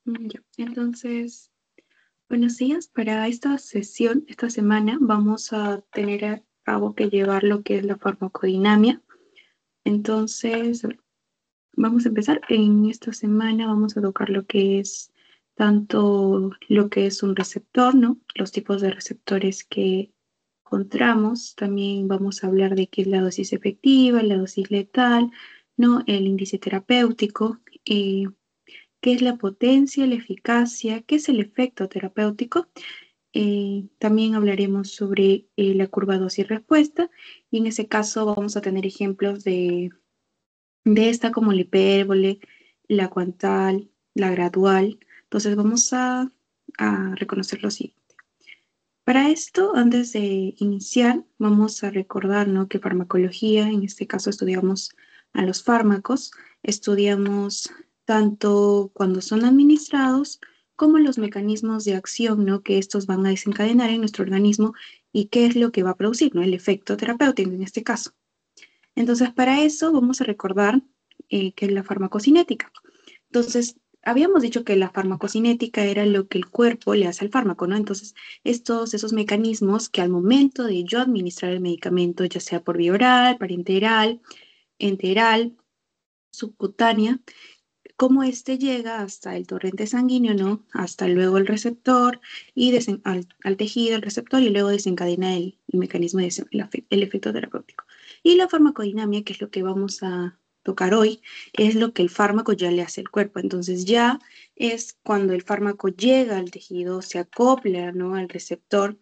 Ya. Entonces, buenos días. Para esta sesión, esta semana, vamos a tener a cabo que llevar lo que es la farmacodinamia. Entonces, vamos a empezar. En esta semana vamos a tocar lo que es tanto lo que es un receptor, ¿no? Los tipos de receptores que encontramos. También vamos a hablar de qué es la dosis efectiva, la dosis letal, ¿no? El índice terapéutico. ¿Qué es la potencia, la eficacia? ¿Qué es el efecto terapéutico? También hablaremos sobre la curva dosis-respuesta y en ese caso vamos a tener ejemplos de esta como la hipérbole, la cuantal, la gradual. Entonces vamos a reconocer lo siguiente. Para esto, antes de iniciar, vamos a recordar, ¿no?, que farmacología, en este caso estudiamos a los fármacos, estudiamos tanto cuando son administrados como los mecanismos de acción, ¿no?, que estos van a desencadenar en nuestro organismo y qué es lo que va a producir, ¿no?, el efecto terapéutico en este caso. Entonces, para eso vamos a recordar qué es la farmacocinética. Entonces, habíamos dicho que la farmacocinética era lo que el cuerpo le hace al fármaco, ¿no? Entonces, esos mecanismos que al momento de yo administrar el medicamento, ya sea por vía oral, parenteral, enteral, subcutánea, cómo éste llega hasta el torrente sanguíneo, ¿no? Hasta luego el receptor y al tejido, el receptor, y luego desencadena el mecanismo de el efecto terapéutico. Y la farmacodinamia, que es lo que vamos a tocar hoy, es lo que el fármaco ya le hace al cuerpo. Entonces ya es cuando el fármaco llega al tejido, se acopla, ¿no?, al receptor.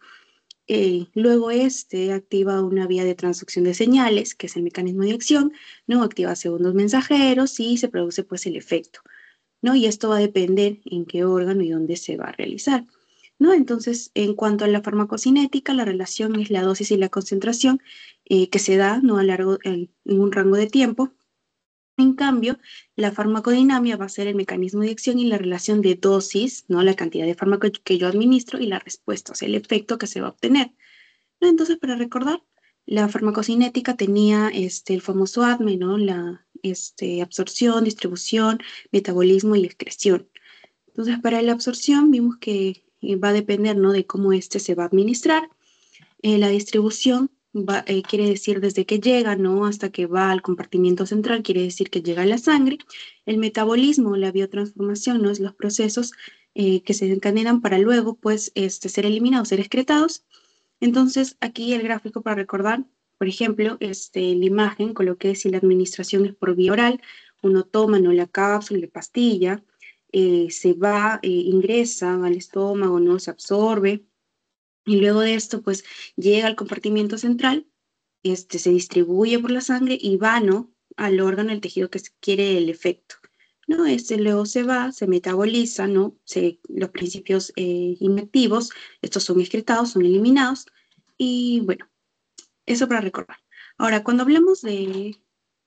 Luego este activa una vía de transducción de señales, que es el mecanismo de acción, ¿no? Activa segundos mensajeros y se produce pues el efecto, ¿no? Y esto va a depender en qué órgano y dónde se va a realizar, ¿no? Entonces, en cuanto a la farmacocinética, la relación es la dosis y la concentración que se da, ¿no?, en un rango de tiempo. En cambio, la farmacodinamia va a ser el mecanismo de acción y la relación de dosis, ¿no?, la cantidad de fármaco que yo administro y la respuesta, o sea, el efecto que se va a obtener. Entonces, para recordar, la farmacocinética tenía el famoso ADME, ¿no? La absorción, distribución, metabolismo y excreción. Entonces, para la absorción vimos que va a depender, ¿no?, de cómo se va a administrar. La distribución quiere decir desde que llega, ¿no?, hasta que va al compartimiento central, quiere decir que llega a la sangre. El metabolismo, la biotransformación, ¿no?, es los procesos que se desencadenan para luego, pues, ser eliminados, ser excretados. Entonces, aquí el gráfico para recordar, por ejemplo, la imagen coloqué si la administración es por vía oral, uno toma, ¿no?, la cápsula, la pastilla, se va, ingresa al estómago, ¿no?, se absorbe, y luego de esto, pues, llega al compartimiento central, se distribuye por la sangre y va, ¿no?, al órgano, el tejido que se quiere el efecto, ¿no? Luego se va, se metaboliza, ¿no? Los principios inactivos, estos son excretados, son eliminados, y bueno, eso para recordar. Ahora, cuando hablamos de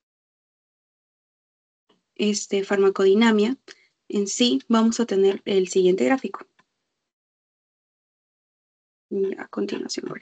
farmacodinamia, en sí, vamos a tener el siguiente gráfico. A continuación, bueno.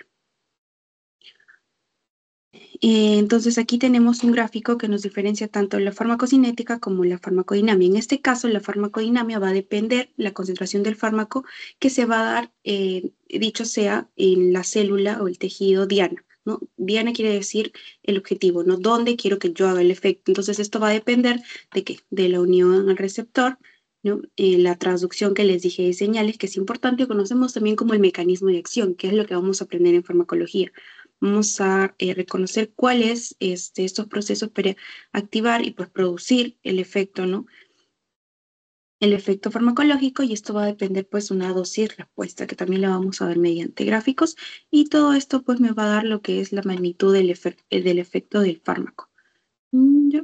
Entonces aquí tenemos un gráfico que nos diferencia tanto la farmacocinética como la farmacodinamia. En este caso, la farmacodinamia va a depender la concentración del fármaco que se va a dar, dicho sea, en la célula o el tejido diana, ¿no? Diana quiere decir el objetivo, ¿no? ¿Dónde quiero que yo haga el efecto? Entonces esto va a depender de qué, de la unión al receptor, ¿no? La transducción que les dije de señales, que es importante, conocemos también como el mecanismo de acción, que es lo que vamos a aprender en farmacología. Vamos a reconocer cuáles estos procesos para activar y pues producir el efecto, ¿no? El efecto farmacológico, y esto va a depender pues una dosis respuesta, que también la vamos a ver mediante gráficos, y todo esto pues me va a dar lo que es la magnitud del efecto del fármaco. Ya.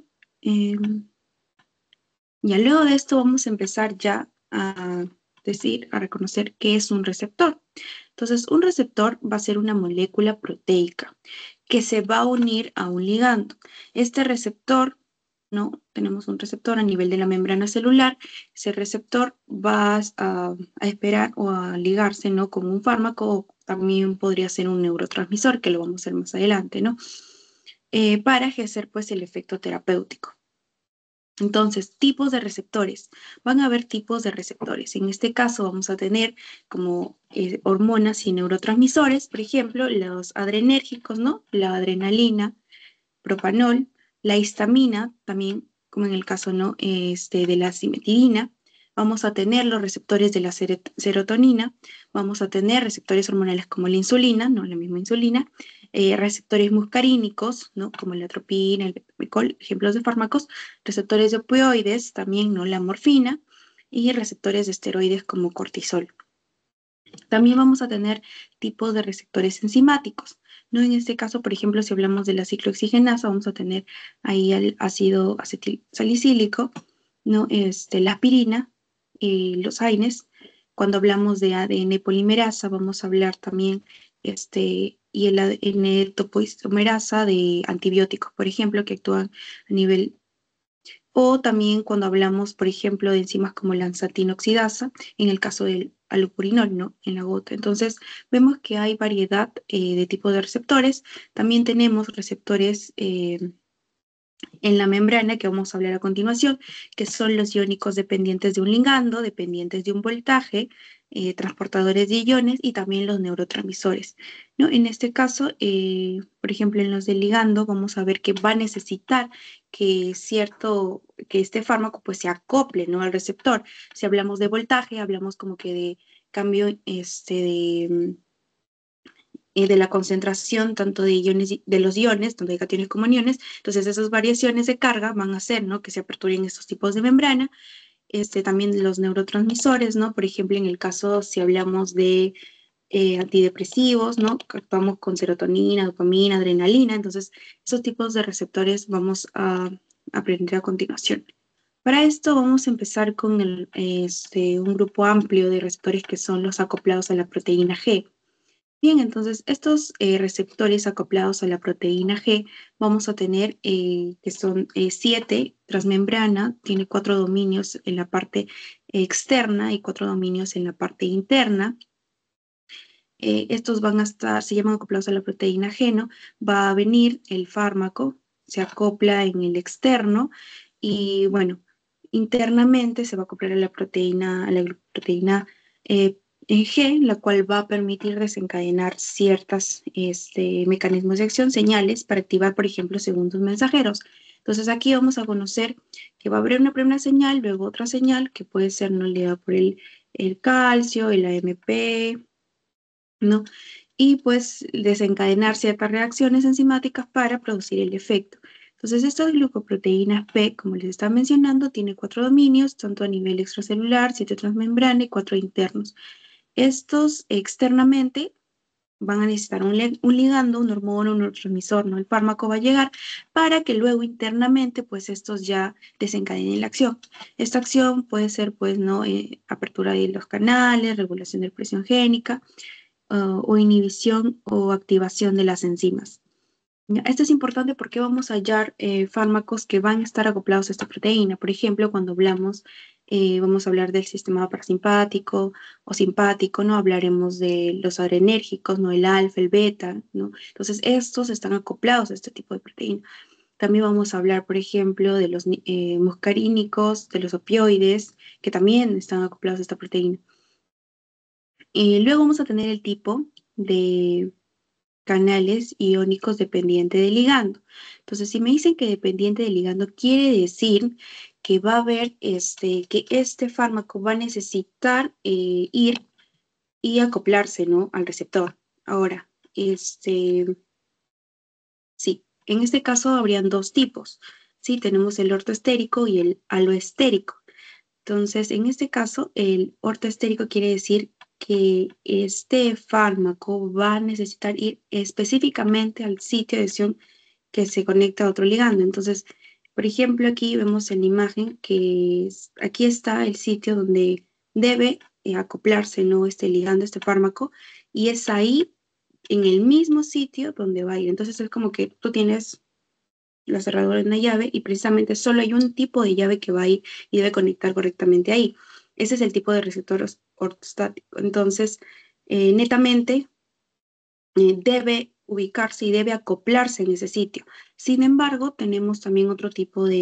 Ya luego de esto vamos a empezar ya a reconocer qué es un receptor. Entonces, un receptor va a ser una molécula proteica que se va a unir a un ligando. Este receptor, ¿no? Tenemos un receptor a nivel de la membrana celular. Ese receptor va a esperar o a ligarse, ¿no?, con un fármaco, o también podría ser un neurotransmisor, que lo vamos a ver más adelante, ¿no? Para ejercer, pues, el efecto terapéutico. Entonces, tipos de receptores. Van a haber tipos de receptores. En este caso vamos a tener como hormonas y neurotransmisores, por ejemplo, los adrenérgicos, ¿no? La adrenalina, propanol, la histamina, también como en el caso, ¿no? De la cimetidina. Vamos a tener los receptores de la serotonina, vamos a tener receptores hormonales como la insulina, no la misma insulina, receptores muscarínicos, ¿no? Como la atropina, el betamicol, ejemplos de fármacos, receptores de opioides, también, ¿no? La morfina, y receptores de esteroides como cortisol. También vamos a tener tipos de receptores enzimáticos, ¿no? En este caso, por ejemplo, si hablamos de la ciclooxigenasa, vamos a tener ahí el ácido acetilsalicílico, ¿no? La aspirina, los AINES. Cuando hablamos de ADN polimerasa, vamos a hablar también y el ADN topoisomerasa de antibióticos, por ejemplo, que actúan a nivel o también cuando hablamos, por ejemplo, de enzimas como la ansatina oxidasa, en el caso del allopurinol, ¿no? En la gota. Entonces, vemos que hay variedad de tipos de receptores. También tenemos receptores en la membrana, que vamos a hablar a continuación, que son los iónicos dependientes de un ligando, dependientes de un voltaje, transportadores de iones y también los neurotransmisores, ¿no? En este caso, por ejemplo, en los del ligando, vamos a ver que va a necesitar que este fármaco pues se acople, ¿no? Al receptor. Si hablamos de voltaje, hablamos como que de cambio de la concentración tanto de iones, de los iones, tanto de cationes como aniones. Entonces, esas variaciones de carga van a hacer, ¿no? Que se aperturen estos tipos de membrana. También los neurotransmisores, ¿no? Por ejemplo, en el caso, si hablamos de antidepresivos, ¿no? Actuamos con serotonina, dopamina, adrenalina. Entonces, esos tipos de receptores vamos a aprender a continuación. Para esto vamos a empezar con un grupo amplio de receptores que son los acoplados a la proteína G. Bien, entonces estos receptores acoplados a la proteína G vamos a tener que son 7 transmembrana, tiene 4 dominios en la parte externa y 4 dominios en la parte interna. Estos van a estar, se llaman acoplados a la proteína G, ¿no? Va a venir el fármaco, se acopla en el externo y bueno, internamente se va a acoplar a la proteína G, la cual va a permitir desencadenar ciertos mecanismos de acción, señales para activar, por ejemplo, segundos mensajeros. Entonces aquí vamos a conocer que va a haber una primera señal, luego otra señal que puede ser no ligada por el calcio, el AMP, ¿no? Y pues desencadenar ciertas reacciones enzimáticas para producir el efecto. Entonces, estas glucoproteínas P, como les estaba mencionando, tiene 4 dominios, tanto a nivel extracelular, 7 transmembrana y 4 internos. Estos externamente van a necesitar un ligando, un hormona, un neurotransmisor, ¿no? El fármaco va a llegar para que luego internamente, pues estos ya desencadenen la acción. Esta acción puede ser, pues, ¿no? Apertura de los canales, regulación de presión génica, o inhibición o activación de las enzimas. Esto es importante porque vamos a hallar fármacos que van a estar acoplados a esta proteína. Por ejemplo, cuando hablamos, vamos a hablar del sistema parasimpático o simpático, ¿no? Hablaremos de los adrenérgicos, ¿no? El alfa, el beta, ¿no? Entonces, estos están acoplados a este tipo de proteína. También vamos a hablar, por ejemplo, de los muscarínicos, de los opioides, que también están acoplados a esta proteína. Luego vamos a tener el tipo de canales iónicos dependiente del ligando. Entonces, si me dicen que dependiente del ligando, quiere decir que va a haber que este fármaco va a necesitar ir y acoplarse, ¿no? Al receptor. Ahora, sí, en este caso habrían dos tipos. Sí, tenemos el ortoestérico y el aloestérico. Entonces, en este caso, el ortoestérico quiere decir que este fármaco va a necesitar ir específicamente al sitio de acción que se conecta a otro ligando. Entonces, por ejemplo, aquí vemos en la imagen que aquí está el sitio donde debe acoplarse, ¿no? Este ligando, este fármaco, y es ahí, en el mismo sitio donde va a ir. Entonces, es como que tú tienes la cerradura de una llave y precisamente solo hay un tipo de llave que va a ir y debe conectar correctamente ahí. Ese es el tipo de receptor ortostático. Entonces, netamente debe ubicarse y debe acoplarse en ese sitio. Sin embargo, tenemos también otro tipo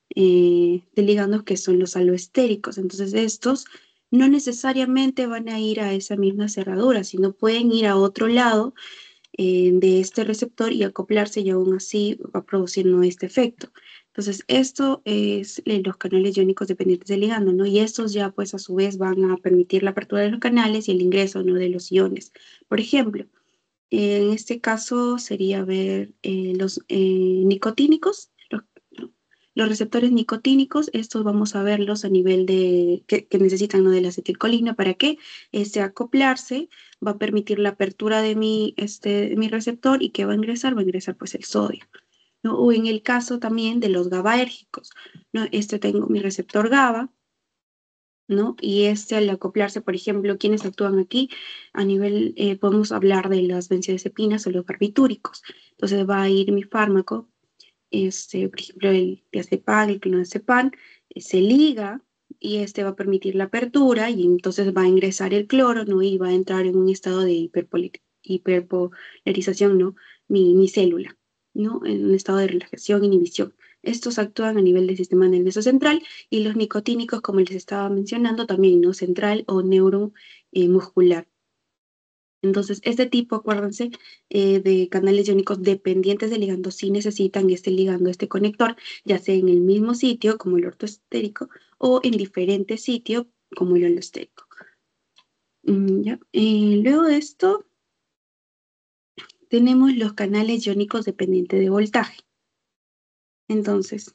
de ligandos que son los aloestéricos. Entonces estos no necesariamente van a ir a esa misma cerradura, sino pueden ir a otro lado de este receptor y acoplarse y aún así va produciendo este efecto. Entonces, esto es los canales iónicos dependientes del ligando, ¿no? Y estos ya, pues, a su vez van a permitir la apertura de los canales y el ingreso, ¿no? De los iones. Por ejemplo, en este caso sería ver los nicotínicos, los receptores nicotínicos, estos vamos a verlos a nivel de que necesitan, ¿no? De la acetilcolina. ¿Para qué? Este acoplarse va a permitir la apertura de mi receptor y ¿qué va a ingresar? Va a ingresar pues el sodio, ¿no? O en el caso también de los GABAérgicos, ¿no? Tengo mi receptor GABA, ¿no? Y al acoplarse, por ejemplo, ¿quiénes actúan aquí? A nivel, podemos hablar de las benzodiazepinas o los barbitúricos. Entonces va a ir mi fármaco, por ejemplo, el diazepam, el clonazepam, se liga y este va a permitir la apertura y entonces va a ingresar el cloro, ¿no? Y va a entrar en un estado de hiperpolarización, ¿no? Mi célula, ¿no? En un estado de relajación, inhibición. Estos actúan a nivel del sistema nervioso central y los nicotínicos, como les estaba mencionando, también, ¿no? Central o neuromuscular. Entonces, este tipo, acuérdense, de canales iónicos dependientes del ligando, sí necesitan este ligando, este conector, ya sea en el mismo sitio, como el ortoestérico, o en diferentes sitios, como el holostérico. ¿Ya? Luego de esto, tenemos los canales iónicos dependientes de voltaje. Entonces,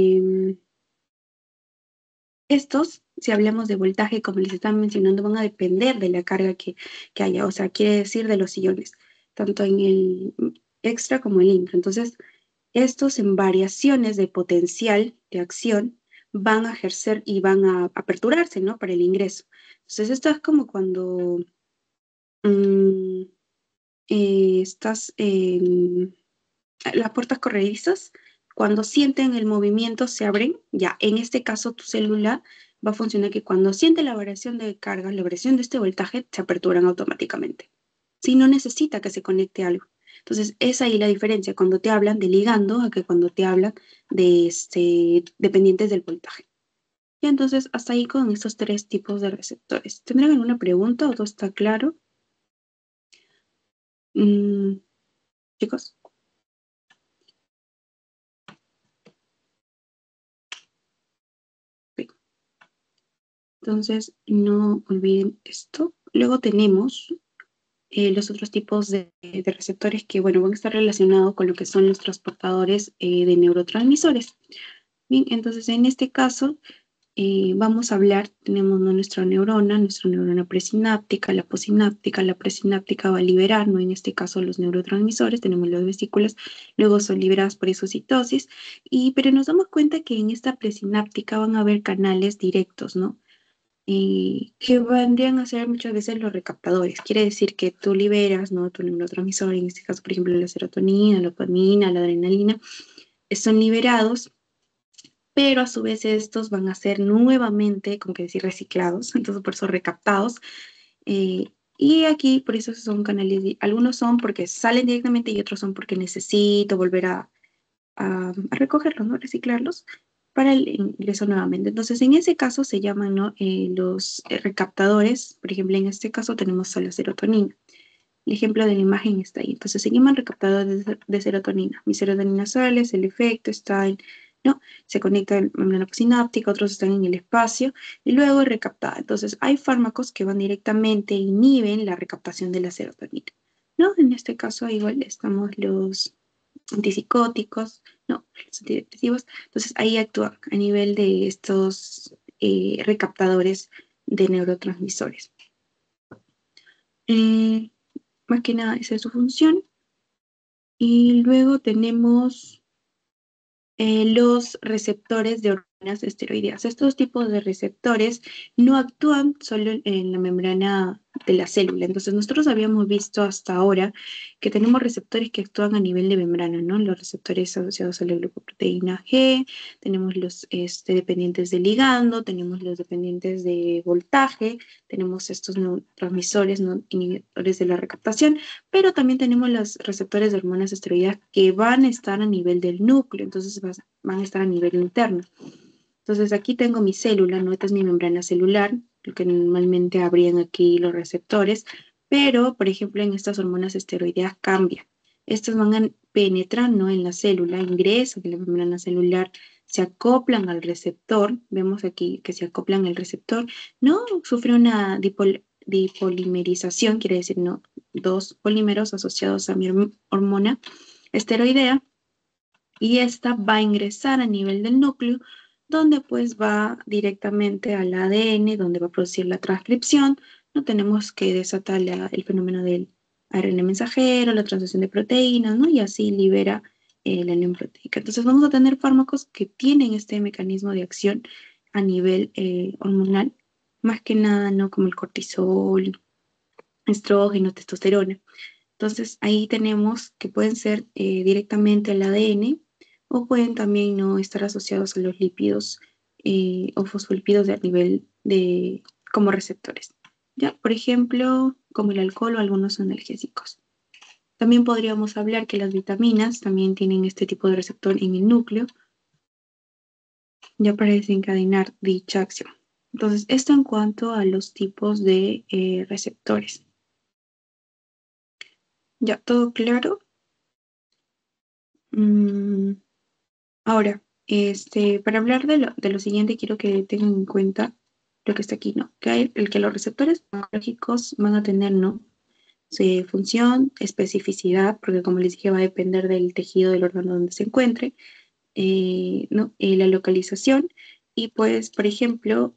estos, si hablamos de voltaje, como les estaba mencionando, van a depender de la carga que haya, o sea, quiere decir de los iones, tanto en el extra como el intra. Entonces, estos en variaciones de potencial de acción van a ejercer y van a aperturarse, ¿no? Para el ingreso. Entonces, esto es como cuando mm, estás en las puertas corredizas, cuando sienten el movimiento se abren. Ya, en este caso tu célula va a funcionar que cuando siente la variación de carga, la variación de este voltaje, se aperturan automáticamente. Si no necesita que se conecte algo. Entonces, es ahí la diferencia cuando te hablan de ligando a que cuando te hablan de dependientes del voltaje. Y entonces, hasta ahí con estos tres tipos de receptores. ¿Tendrán alguna pregunta o todo está claro? Mm, chicos. Sí. Entonces, no olviden esto. Luego tenemos los otros tipos de receptores que, bueno, van a estar relacionados con lo que son los transportadores de neurotransmisores. Bien, entonces en este caso vamos a hablar, tenemos, ¿no? Nuestra neurona presináptica, la posináptica. La presináptica va a liberar, ¿no? En este caso los neurotransmisores, tenemos las vesículas, luego son liberadas por exocitosis, pero nos damos cuenta que en esta presináptica van a haber canales directos, ¿no? Y que vendrían a ser muchas veces los recaptadores. Quiere decir que tú liberas, ¿no? Tu neurotransmisor, en este caso, por ejemplo, la serotonina, la dopamina, la adrenalina, son liberados, pero a su vez estos van a ser nuevamente, como que decir, reciclados, entonces por eso recaptados. Y aquí, por eso son canales, algunos son porque salen directamente y otros son porque necesito volver a recogerlos, ¿no? Reciclarlos para el ingreso nuevamente. Entonces, en ese caso se llaman, ¿no? Los recaptadores. Por ejemplo, en este caso tenemos a la serotonina. El ejemplo de la imagen está ahí. Entonces, se llaman recaptadores de serotonina. Mi serotonina sale, es el efecto, está en, ¿no? Se conecta a la membrana sináptica, otros están en el espacio y luego es recaptada. Entonces, hay fármacos que van directamente e inhiben la recaptación de la serotonina, ¿no? En este caso, igual estamos los antipsicóticos, no, los antidepresivos. Entonces ahí actúan a nivel de estos recaptadores de neurotransmisores. Eh, Más que nada, esa es su función. Y luego tenemos los receptores de hormonas esteroideas. Estos tipos de receptores no actúan solo en la membrana de la célula. Entonces, nosotros habíamos visto hasta ahora que tenemos receptores que actúan a nivel de membrana, ¿no? Los receptores asociados a la glucoproteína G, tenemos los dependientes de ligando, tenemos los dependientes de voltaje, tenemos estos neurotransmisores, ¿no? Inhibidores de la recaptación, pero también tenemos los receptores de hormonas esteroideas que van a estar a nivel del núcleo. Entonces van a estar a nivel interno. Entonces aquí tengo mi célula, ¿no? Esta es mi membrana celular, lo que normalmente habrían aquí los receptores, pero, por ejemplo, en estas hormonas esteroideas cambia. Estas van a penetrar, ¿no? En la célula, ingresan en la membrana celular, se acoplan al receptor, vemos aquí que se acoplan al receptor, no sufre una dipolimerización, quiere decir, ¿no? Dos polímeros asociados a mi hormona esteroidea, y esta va a ingresar a nivel del núcleo, donde pues va directamente al ADN, donde va a producir la transcripción. No tenemos que desatar el fenómeno del ARN mensajero, la transducción de proteínas, ¿no? Y así libera la unión proteica. Entonces vamos a tener fármacos que tienen este mecanismo de acción a nivel hormonal, más que nada, ¿no? Como el cortisol, estrógeno, testosterona. Entonces ahí tenemos que pueden ser directamente al ADN o pueden también no estar asociados a los lípidos o fosfolípidos a nivel de como receptores. Ya, por ejemplo, como el alcohol o algunos analgésicos. También podríamos hablar que las vitaminas también tienen este tipo de receptor en el núcleo, ya para desencadenar dicha acción. Entonces, esto en cuanto a los tipos de receptores. ¿Ya todo claro? Ahora, para hablar de lo siguiente, quiero que tengan en cuenta lo que está aquí, ¿no? Que el que los receptores biológicos van a tener, ¿no? Su función, especificidad, porque como les dije, va a depender del tejido del órgano donde se encuentre, ¿no? La localización, y pues, por ejemplo,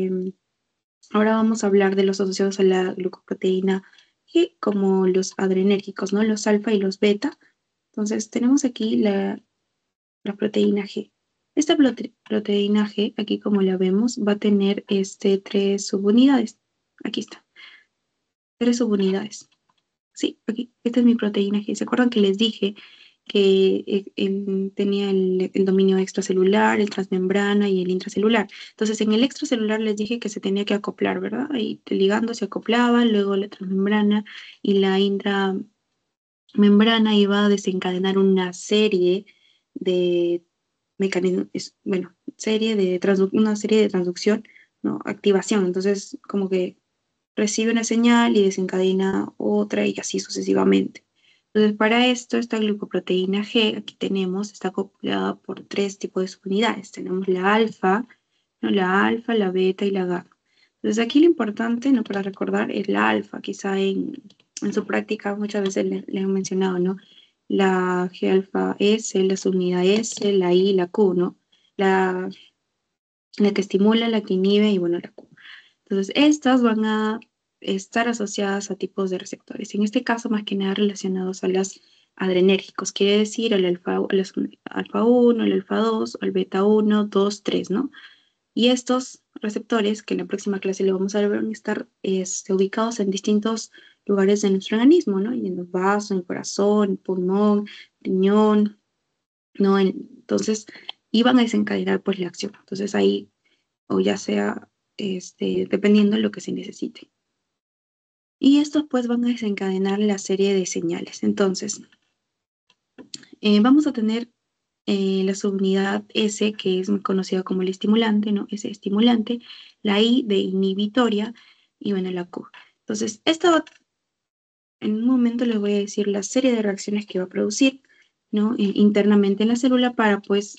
ahora vamos a hablar de los asociados a la glucoproteína G, como los adrenérgicos, ¿no? Los alfa y los beta. Entonces, tenemos aquí la proteína G. Esta proteína G, aquí como la vemos, va a tener tres subunidades. Aquí está, tres subunidades. Sí, aquí, esta es mi proteína G. ¿Se acuerdan que les dije que tenía el dominio extracelular, el transmembrana y el intracelular? Entonces, en el extracelular les dije que se tenía que acoplar, ¿verdad? Ahí el ligando se acoplaba, luego la transmembrana y la intramembrana iba a desencadenar una serie de mecanismo, bueno, una serie de transducción, ¿no? Activación. Entonces, como que recibe una señal y desencadena otra y así sucesivamente. Entonces, para esto, esta glucoproteína G, aquí tenemos, está acoplada por tres tipos de subunidades. Tenemos la alfa, ¿no? La alfa, la beta y la gamma. Entonces, aquí lo importante, ¿no? Para recordar es la alfa, quizá en su práctica muchas veces le han mencionado, ¿no? La G alfa S, la subunidad S, la I, la Q, ¿no? La, la que estimula, la que inhibe y bueno, la Q. Entonces, estas van a estar asociadas a tipos de receptores. En este caso, más que nada relacionados a los adrenérgicos, quiere decir al alfa 1, el alfa 2, o el beta 1, 2, 3, ¿no? Y estos receptores, que en la próxima clase le vamos a ver, van a estar ubicados en distintos lugares de nuestro organismo, ¿no? Y en los vasos, en el corazón, el pulmón, riñón, ¿no? Entonces, iban a desencadenar pues la acción. Entonces ahí, o ya sea, dependiendo de lo que se necesite. Y estos pues van a desencadenar la serie de señales. Entonces, vamos a tener la subunidad S, que es conocida como el estimulante, ¿no? S estimulante, la I de inhibitoria y bueno, la Q. Entonces, en un momento les voy a decir la serie de reacciones que va a producir, ¿no? Internamente en la célula para pues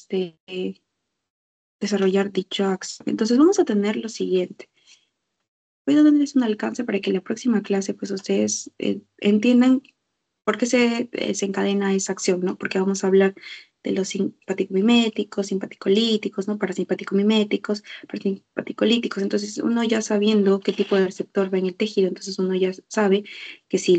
desarrollar dicha acción. Entonces, vamos a tener lo siguiente. Voy a darles un alcance para que en la próxima clase pues ustedes entiendan por qué se desencadena esa acción, ¿no? Porque vamos a hablar de los simpático-miméticos, simpaticolíticos, ¿no? Parasimpático-miméticos, parasimpaticolíticos. Entonces, uno ya sabiendo qué tipo de receptor va en el tejido, entonces uno ya sabe que si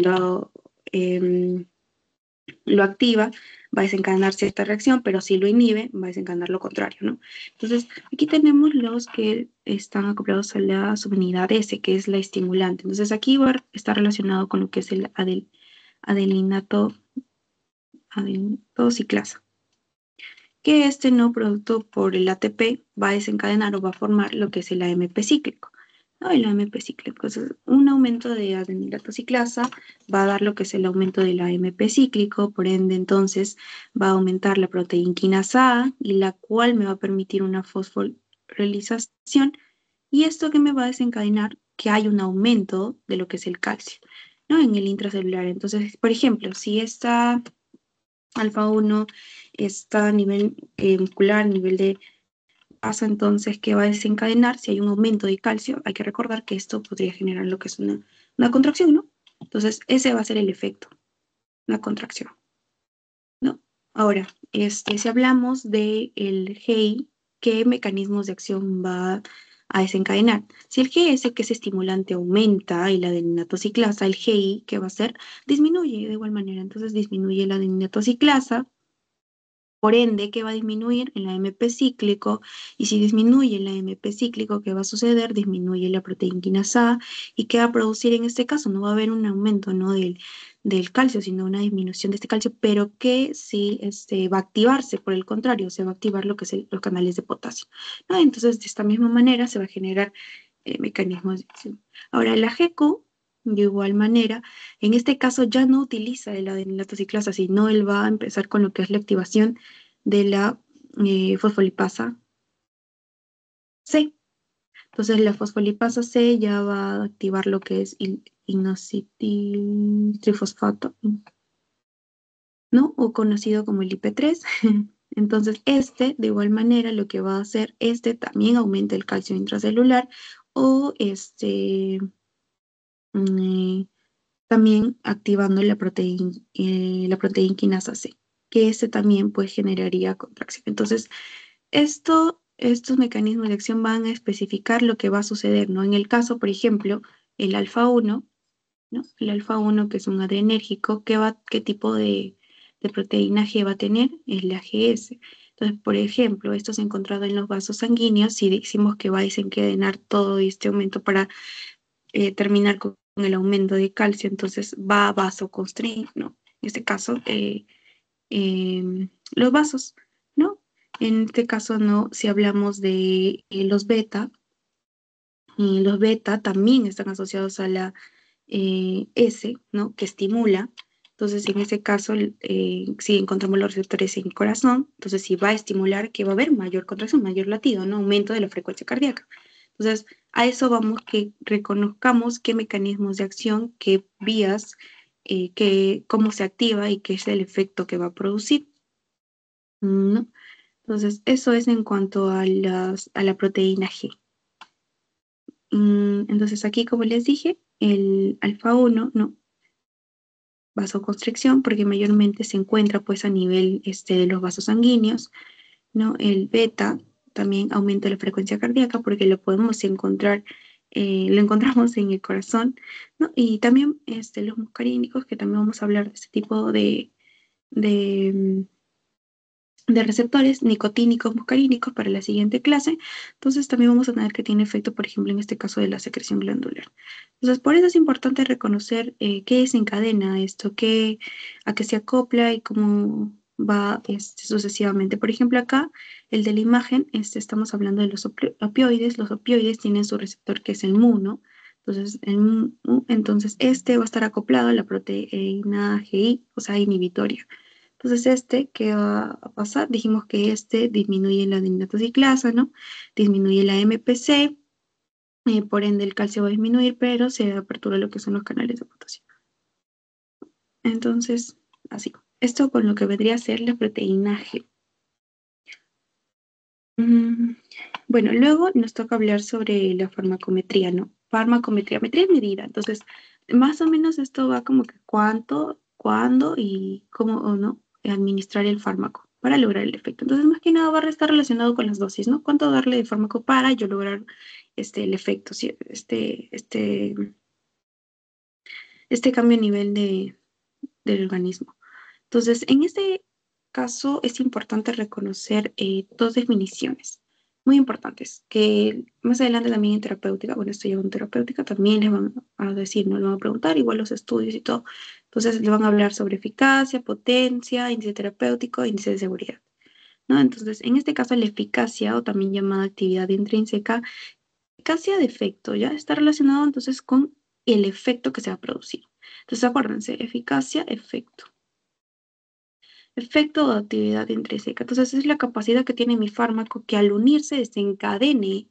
lo activa, va a desencadenar cierta reacción, pero si lo inhibe, va a desencadenar lo contrario, ¿no? Entonces, aquí tenemos los que están acoplados a la subunidad S, que es la estimulante. Entonces, aquí va a estar relacionado con lo que es el adelinato ciclasa, que este no producto por el ATP va a desencadenar o va a formar lo que es el AMP cíclico. ¿no? El AMP cíclico. Entonces, un aumento de adenilatosa ciclasa va a dar lo que es el aumento del AMP cíclico, por ende, entonces, va a aumentar la proteína quinasa A, y la cual me va a permitir una fosforilización, y esto que me va a desencadenar que hay un aumento de lo que es el calcio, ¿no? En el intracelular. Entonces, por ejemplo, si esta alfa 1 está a nivel muscular, a nivel de pasa entonces que va a desencadenar, si hay un aumento de calcio, hay que recordar que esto podría generar lo que es una contracción, ¿no? Entonces, ese va a ser el efecto, una contracción, ¿no? Ahora, si hablamos del GI, ¿qué mecanismos de acción va a desencadenar? Si el GS, que es estimulante, aumenta y la adeninatociclasa, el GI, ¿qué va a hacer? Disminuye de igual manera. Entonces, disminuye la adeninatociclasa, por ende, ¿qué va a disminuir? El AMP cíclico, y si disminuye el AMP cíclico, ¿qué va a suceder? Disminuye la proteína quinasa A, y ¿qué va a producir en este caso? No va a haber un aumento, ¿no? del calcio, sino una disminución de este calcio, pero que sí va a activarse, por el contrario, se va a activar lo que es los canales de potasio, ¿no? Entonces, de esta misma manera se va a generar mecanismos de acción. Ahora, la GECO, de igual manera, en este caso ya no utiliza el adenylatociclasa, sino él va a empezar con lo que es la activación de la fosfolipasa C. Entonces la fosfolipasa C ya va a activar lo que es inositol-trifosfato, ¿no? O conocido como el IP3. Entonces de igual manera, lo que va a hacer, también aumenta el calcio intracelular, o mm, también activando la proteína quinasa C, que también pues generaría contracción. Entonces, estos mecanismos de acción van a especificar lo que va a suceder, ¿no? En el caso, por ejemplo, el alfa 1, ¿no? El alfa 1, que es un adrenérgico, ¿qué tipo de proteína G va a tener? Es la GS. Entonces, por ejemplo, esto se ha encontrado en los vasos sanguíneos, si decimos que va a desencadenar todo este aumento para terminar con el aumento de calcio, entonces va a vasoconstricción, ¿no? En este caso, los vasos, ¿no? En este caso, no, si hablamos de los beta también están asociados a la S, ¿no? Que estimula. Entonces, en este caso, si encontramos los receptores en el corazón, entonces si va a estimular que va a haber mayor contracción, mayor latido, ¿no? Aumento de la frecuencia cardíaca. Entonces, a eso vamos, que reconozcamos qué mecanismos de acción, qué vías, cómo se activa y qué es el efecto que va a producir, ¿no? Entonces, eso es en cuanto a la proteína G. Entonces, aquí, como les dije, el alfa 1, ¿no? Vasoconstricción, porque mayormente se encuentra pues a nivel de los vasos sanguíneos, ¿no? El beta también aumenta la frecuencia cardíaca, porque lo podemos encontrar, lo encontramos en el corazón, ¿no? Y también los muscarínicos, que también vamos a hablar de este tipo de, de receptores nicotínicos, muscarínicos para la siguiente clase. Entonces también vamos a tener que tiene efecto, por ejemplo, en este caso de la secreción glandular. Entonces, por eso es importante reconocer qué desencadena esto, a qué se acopla y cómo va sucesivamente. Por ejemplo, acá, el de la imagen, estamos hablando de los opioides. Los opioides tienen su receptor, que es el MU, ¿no? Entonces, entonces va a estar acoplado a la proteína GI, o sea, inhibitoria. Entonces, ¿qué va a pasar? Dijimos que disminuye la adenylatociclasa, ¿no? Disminuye la MPC, por ende el calcio va a disminuir, pero se apertura lo que son los canales de potasio. Entonces, así. Esto con lo que vendría a ser la proteína G. Mm, Bueno, luego nos toca hablar sobre la farmacometría, ¿no? Farmacometría, metría es medida. Entonces, más o menos esto va como que cuándo y cómo o no administrar el fármaco para lograr el efecto. Entonces, más que nada va a estar relacionado con las dosis, ¿no? ¿Cuánto darle de fármaco para yo lograr el efecto, ¿sí? Este cambio a nivel del organismo. Entonces, en este caso es importante reconocer dos definiciones muy importantes, que más adelante también en terapéutica, bueno, esto lleva en terapéutica, también les van a decir, no le van a preguntar, igual los estudios y todo. Entonces, le van a hablar sobre eficacia, potencia, índice terapéutico, índice de seguridad, ¿no? Entonces, en este caso, la eficacia, o también llamada actividad intrínseca, eficacia de efecto, ¿ya? Está relacionado entonces con el efecto que se va a producir. Entonces, acuérdense, eficacia, efecto. Efecto de actividad intrínseca. Entonces, es la capacidad que tiene mi fármaco que al unirse desencadene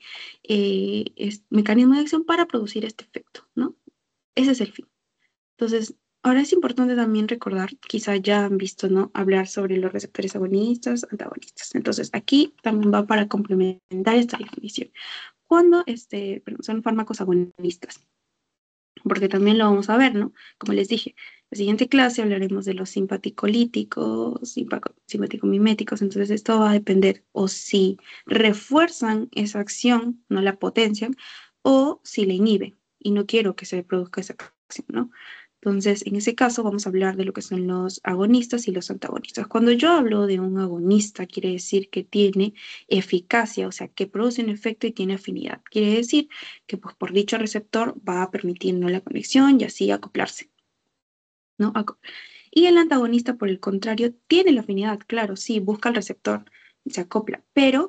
mecanismo de acción para producir este efecto, ¿no? Ese es el fin. Entonces, ahora es importante también recordar, quizá ya han visto, ¿no? Hablar sobre los receptores agonistas, antagonistas. Entonces, aquí también va para complementar esta definición. Cuando son fármacos agonistas, porque también lo vamos a ver, ¿no? Como les dije, en la siguiente clase hablaremos de los simpaticolíticos, simpaticomiméticos, entonces esto va a depender o si refuerzan esa acción, no la potencian, o si la inhiben, y no quiero que se produzca esa acción, ¿no? Entonces, en ese caso vamos a hablar de lo que son los agonistas y los antagonistas. Cuando yo hablo de un agonista, quiere decir que tiene eficacia, o sea, que produce un efecto y tiene afinidad. Quiere decir que pues, por dicho receptor va permitiendo la conexión y así acoplarse, ¿no? Y el antagonista, por el contrario, tiene la afinidad, claro, sí, busca el receptor, se acopla, pero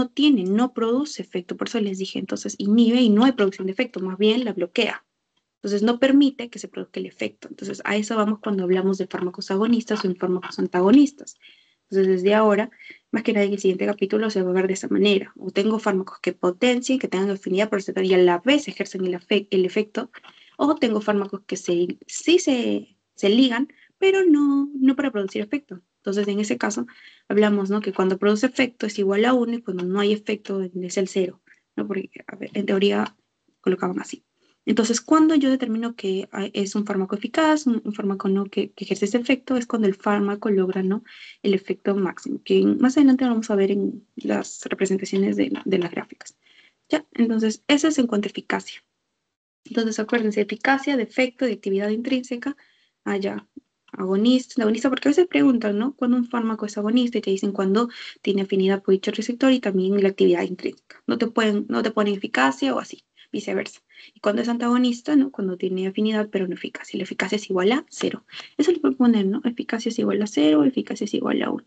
no produce efecto. Por eso les dije, entonces inhibe y no hay producción de efecto, más bien la bloquea. Entonces no permite que se produzca el efecto. Entonces a eso vamos cuando hablamos de fármacos agonistas o en fármacos antagonistas. Entonces desde ahora, más que nada en el siguiente capítulo se va a ver de esa manera. O tengo fármacos que potencien, que tengan afinidad por receptor y a la vez ejercen el efecto. O tengo fármacos que sí se ligan, pero no para producir efecto. Entonces en ese caso hablamos, ¿no? Que cuando produce efecto es igual a 1 y cuando no hay efecto es el 0, ¿no? Porque a ver, en teoría colocaban así. Entonces, cuando yo determino que es un fármaco eficaz, un fármaco ¿no? que ejerce ese efecto, es cuando el fármaco logra ¿no? el efecto máximo, que más adelante vamos a ver en las representaciones de las gráficas. ¿Ya? Entonces, eso es en cuanto a eficacia. Entonces, acuérdense, eficacia, de efecto, de actividad intrínseca, allá, agonista, antagonista, porque a veces preguntan, ¿no? Cuando un fármaco es agonista y te dicen cuando tiene afinidad por dicho receptor y también la actividad intrínseca. No te ponen eficacia o así, viceversa. Y cuando es antagonista, ¿no? Cuando tiene afinidad pero no eficacia. La eficacia es igual a 0. Eso lo pueden poner, ¿no? Eficacia es igual a 0, eficacia es igual a 1.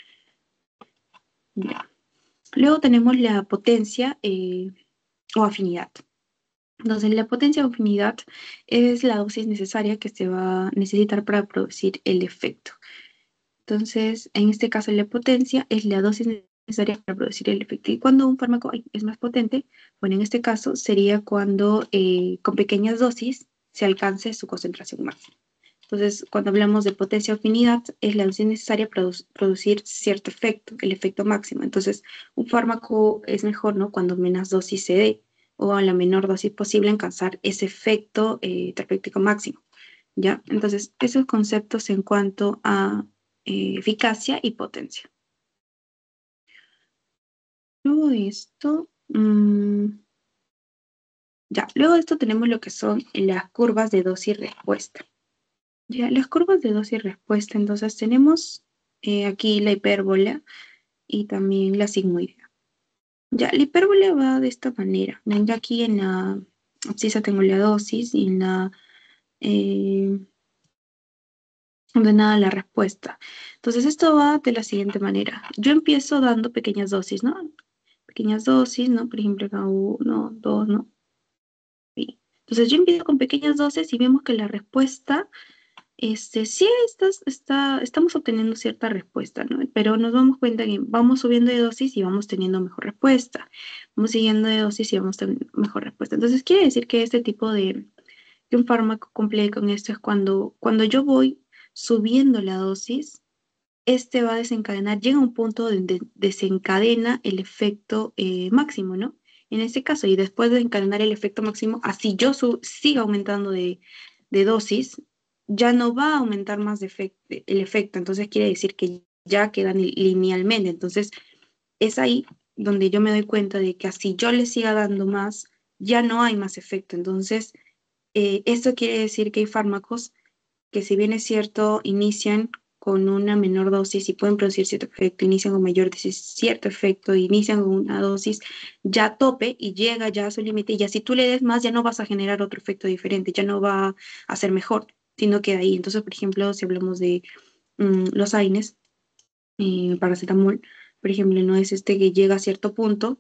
Ya. Luego tenemos la potencia o afinidad. Entonces, la potencia o afinidad es la dosis necesaria que se va a necesitar para producir el efecto. Entonces, en este caso, la potencia es la dosis necesaria para producir el efecto. Y cuando un fármaco es más potente, bueno, en este caso sería cuando con pequeñas dosis se alcance su concentración máxima. Entonces, cuando hablamos de potencia o afinidad, es la dosis necesaria para producir cierto efecto, el efecto máximo. Entonces, un fármaco es mejor, ¿no? Cuando menos dosis se dé o a la menor dosis posible alcanzar ese efecto terapéutico máximo, ¿ya? Entonces, esos conceptos en cuanto a eficacia y potencia. Luego de esto, ya, luego de esto tenemos lo que son las curvas de dosis y respuesta. Ya, las curvas de dosis y respuesta, entonces tenemos aquí la hipérbola y también la sigmoidea. Ya, la hipérbola va de esta manera. Ya aquí en la abscisa tengo la dosis y en la eh, ordenada la respuesta. Entonces esto va de la siguiente manera. Yo empiezo dando pequeñas dosis, ¿no? Pequeñas dosis, ¿no? Por ejemplo, acá 1, 2, ¿no? Y entonces yo empiezo con pequeñas dosis y vemos que la respuesta sí estamos obteniendo cierta respuesta, ¿no? Pero nos damos cuenta que vamos subiendo de dosis y vamos teniendo mejor respuesta. Vamos siguiendo de dosis y vamos teniendo mejor respuesta. Entonces, quiere decir que este tipo que un fármaco cumple con esto es cuando yo voy subiendo la dosis, este va a desencadenar, llega a un punto donde desencadena el efecto máximo, ¿no? En este caso, y después de encadenar el efecto máximo, así yo siga aumentando de dosis, ya no va a aumentar más el efecto. Entonces quiere decir que ya quedan linealmente. Entonces es ahí donde yo me doy cuenta de que así yo le siga dando más, ya no hay más efecto. Entonces, esto quiere decir que hay fármacos que si bien es cierto, inician con una menor dosis y pueden producir cierto efecto, inician con mayor dosis, cierto efecto, inician con una dosis ya a tope y llega ya a su límite y ya si tú le des más ya no vas a generar otro efecto diferente, ya no va a ser mejor, sino que ahí. Entonces, por ejemplo, si hablamos de los AINES, paracetamol, por ejemplo, no es que llega a cierto punto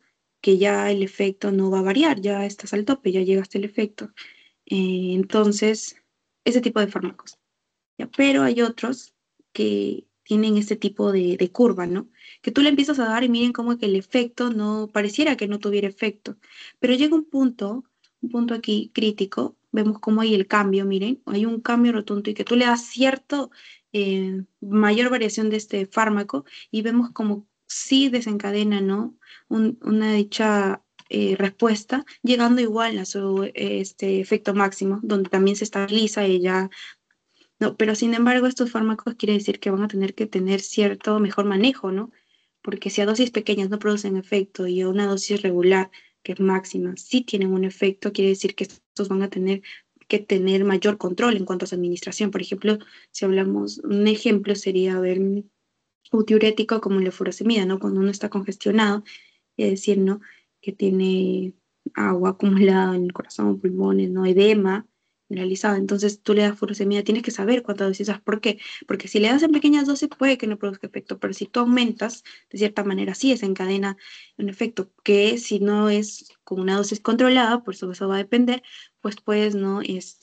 que ya el efecto no va a variar, ya estás al tope, ya llegaste al efecto. Entonces, ese tipo de fármacos. ¿Ya? Pero hay otros que tienen este tipo de curva, ¿no? Que tú le empiezas a dar y miren cómo que el efecto no, pareciera que no tuviera efecto, pero llega un punto aquí crítico, vemos cómo hay el cambio, miren, hay un cambio rotundo y que tú le das cierto mayor variación de este fármaco y vemos como sí desencadena, ¿no? Una dicha respuesta, llegando igual a su este efecto máximo, donde también se estabiliza ella, no, pero sin embargo, estos fármacos quiere decir que van a tener que tener cierto mejor manejo, ¿no? Porque si a dosis pequeñas no producen efecto y a una dosis regular, que es máxima, sí tienen un efecto, quiere decir que estos van a tener que tener mayor control en cuanto a su administración. Por ejemplo, si hablamos, un ejemplo sería ver un diurético como la furosemida, ¿no? Cuando uno está congestionado, es decir, ¿no? Que tiene agua acumulada en el corazón, pulmones, ¿no? Edema generalizado. Entonces tú le das furosemida, tienes que saber cuántas dosis das. ¿Por qué? Porque si le das en pequeñas dosis puede que no produzca efecto, pero si tú aumentas, de cierta manera sí desencadena un efecto, que si no es con una dosis controlada, por eso va a depender, pues puedes, ¿no?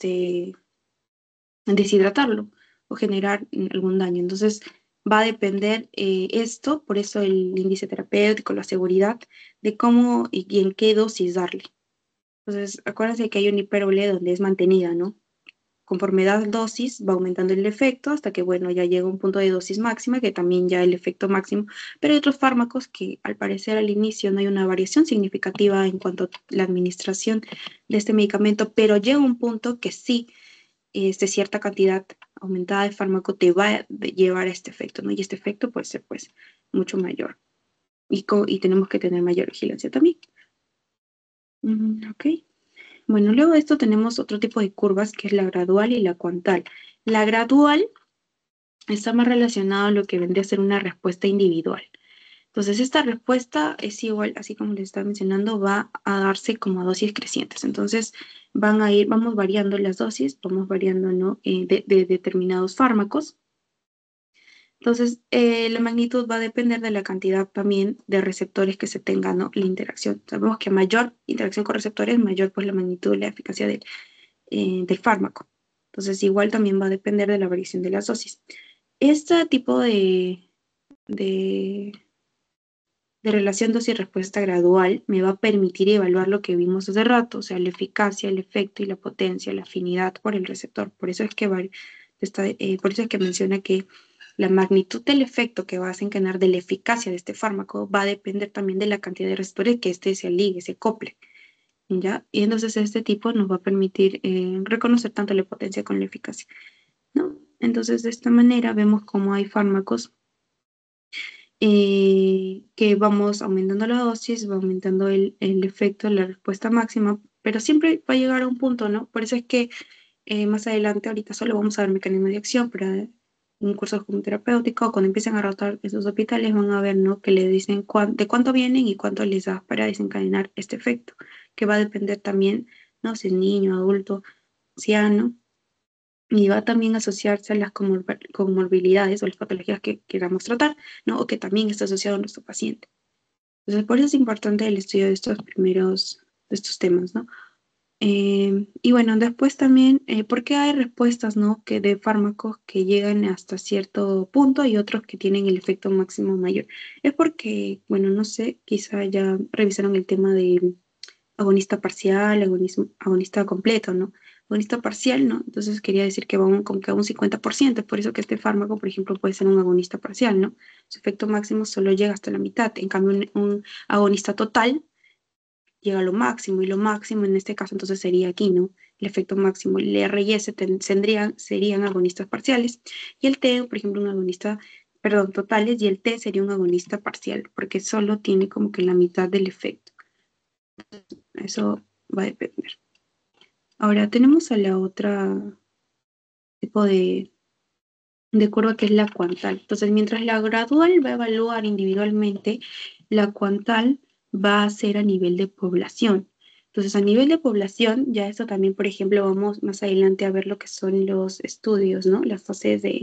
Deshidratarlo o generar algún daño. Entonces, va a depender esto, por eso el índice terapéutico, la seguridad de cómo y en qué dosis darle. Entonces, acuérdense que hay una hipérbole donde es mantenida, ¿no? Conforme das dosis, va aumentando el efecto hasta que, bueno, ya llega un punto de dosis máxima, que también ya el efecto máximo. Pero hay otros fármacos que al parecer al inicio no hay una variación significativa en cuanto a la administración de este medicamento, pero llega un punto que sí cierta cantidad aumentada de fármaco te va a llevar a este efecto, ¿no? Y este efecto puede ser pues mucho mayor. Y tenemos que tener mayor vigilancia también. Ok. Bueno, luego de esto tenemos otro tipo de curvas que es la gradual y la cuantal. La gradual está más relacionada a lo que vendría a ser una respuesta individual. Entonces, esta respuesta es igual, así como les estaba mencionando, va a darse como a dosis crecientes. Entonces, vamos variando las dosis, vamos variando, ¿no? De determinados fármacos. Entonces, la magnitud va a depender de la cantidad también de receptores que se tenga, ¿no? La interacción. Sabemos que a mayor interacción con receptores, mayor pues la magnitud, la eficacia del fármaco. Entonces, igual también va a depender de la variación de las dosis. Este tipo de de relación dosis-respuesta gradual me va a permitir evaluar lo que vimos hace rato, o sea, la eficacia, el efecto y la potencia, la afinidad por el receptor. Por eso es que menciona que la magnitud del efecto que va a desencadenar de la eficacia de este fármaco va a depender también de la cantidad de receptores que éste se ligue, se acople, ¿ya? Y entonces este tipo nos va a permitir reconocer tanto la potencia como la eficacia, ¿no? Entonces, de esta manera vemos cómo hay fármacos que vamos aumentando la dosis, va aumentando el efecto, la respuesta máxima, pero siempre va a llegar a un punto, ¿no? Por eso es que más adelante, ahorita solo vamos a ver mecanismo de acción, pero en un curso terapéutico, cuando empiecen a rotar esos hospitales, van a ver, ¿no? Que le dicen de cuánto vienen y cuánto les da para desencadenar este efecto, que va a depender también, ¿no? Si es niño, adulto, anciano, y va también a asociarse a las comorbilidades o las patologías que queramos tratar, ¿no? O que también está asociado a nuestro paciente. Entonces, por eso es importante el estudio de de estos temas, ¿no? Y bueno, después también, ¿por qué hay respuestas, ¿no? Que de fármacos que llegan hasta cierto punto y otros que tienen el efecto máximo mayor? Es porque, bueno, no sé, quizá ya revisaron el tema del agonista parcial, agonista completo, ¿no? Agonista parcial, ¿no? Entonces quería decir que va como que a un 50%, es por eso que este fármaco, por ejemplo, puede ser un agonista parcial, ¿no? Su efecto máximo solo llega hasta la mitad, en cambio un agonista total llega a lo máximo, y lo máximo en este caso entonces sería aquí, ¿no? El efecto máximo, el R y S serían agonistas parciales, y el T, por ejemplo, un agonista, perdón, totales, y el T sería un agonista parcial, porque solo tiene como que la mitad del efecto. Eso va a depender. Ahora tenemos a la otra tipo de curva que es la cuantal. Entonces, mientras la gradual va a evaluar individualmente, la cuantal va a ser a nivel de población. Entonces, a nivel de población, ya esto también, por ejemplo, vamos más adelante a ver lo que son los estudios, ¿no? Las fases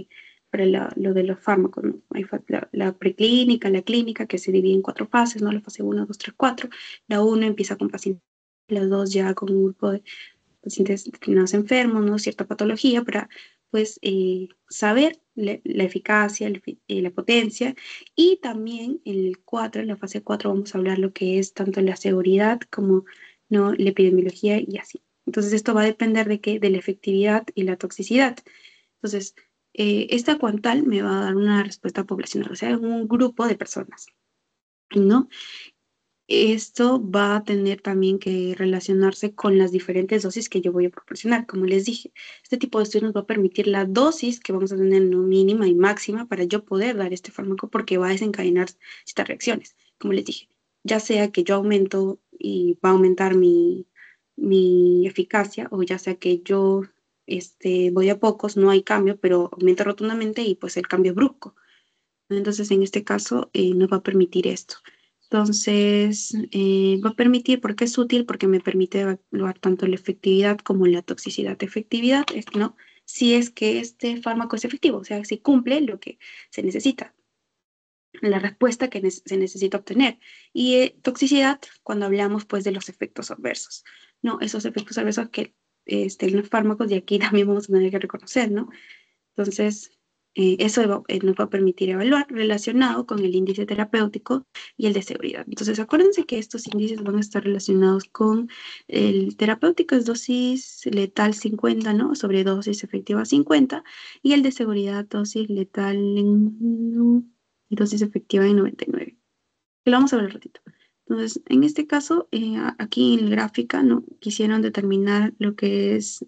lo de los fármacos, ¿no? Hay la preclínica, la clínica, que se divide en 4 fases, ¿no? La fase 1, 2, 3, 4. La 1 empieza con pacientes, la 2 ya con un grupo de pacientes determinados enfermos, ¿no? Cierta patología, para pues saber la eficacia, la potencia, y también en la fase 4 vamos a hablar lo que es tanto la seguridad como, ¿no?, la epidemiología y así. Entonces esto va a depender de qué, de la efectividad y la toxicidad. Entonces, esta cuantal me va a dar una respuesta poblacional, o sea, un grupo de personas, ¿no? Esto va a tener también que relacionarse con las diferentes dosis que yo voy a proporcionar. Como les dije, este tipo de estudios nos va a permitir la dosis que vamos a tener, no mínima y máxima, para yo poder dar este fármaco, porque va a desencadenar estas reacciones. Como les dije, ya sea que yo aumento y va a aumentar mi eficacia, o ya sea que yo voy a pocos, no hay cambio, pero aumenta rotundamente y pues el cambio es brusco. Entonces, en este caso, nos va a permitir esto. Entonces, va a permitir, porque es útil, porque me permite evaluar tanto la efectividad como la toxicidad. Efectividad es, ¿no?, si es que este fármaco es efectivo, o sea, si cumple lo que se necesita, la respuesta que se necesita obtener. Y toxicidad, cuando hablamos pues de los efectos adversos, ¿no? Esos efectos adversos que en los fármacos, y aquí también vamos a tener que reconocer, ¿no? Entonces, eso nos va a permitir evaluar relacionado con el índice terapéutico y el de seguridad. Entonces, acuérdense que estos índices van a estar relacionados con el terapéutico, es dosis letal 50, ¿no?, sobre dosis efectiva 50, y el de seguridad, dosis letal y dosis efectiva en 99. Que lo vamos a ver un ratito. Entonces, en este caso, aquí en la gráfica, ¿no?, quisieron determinar lo que es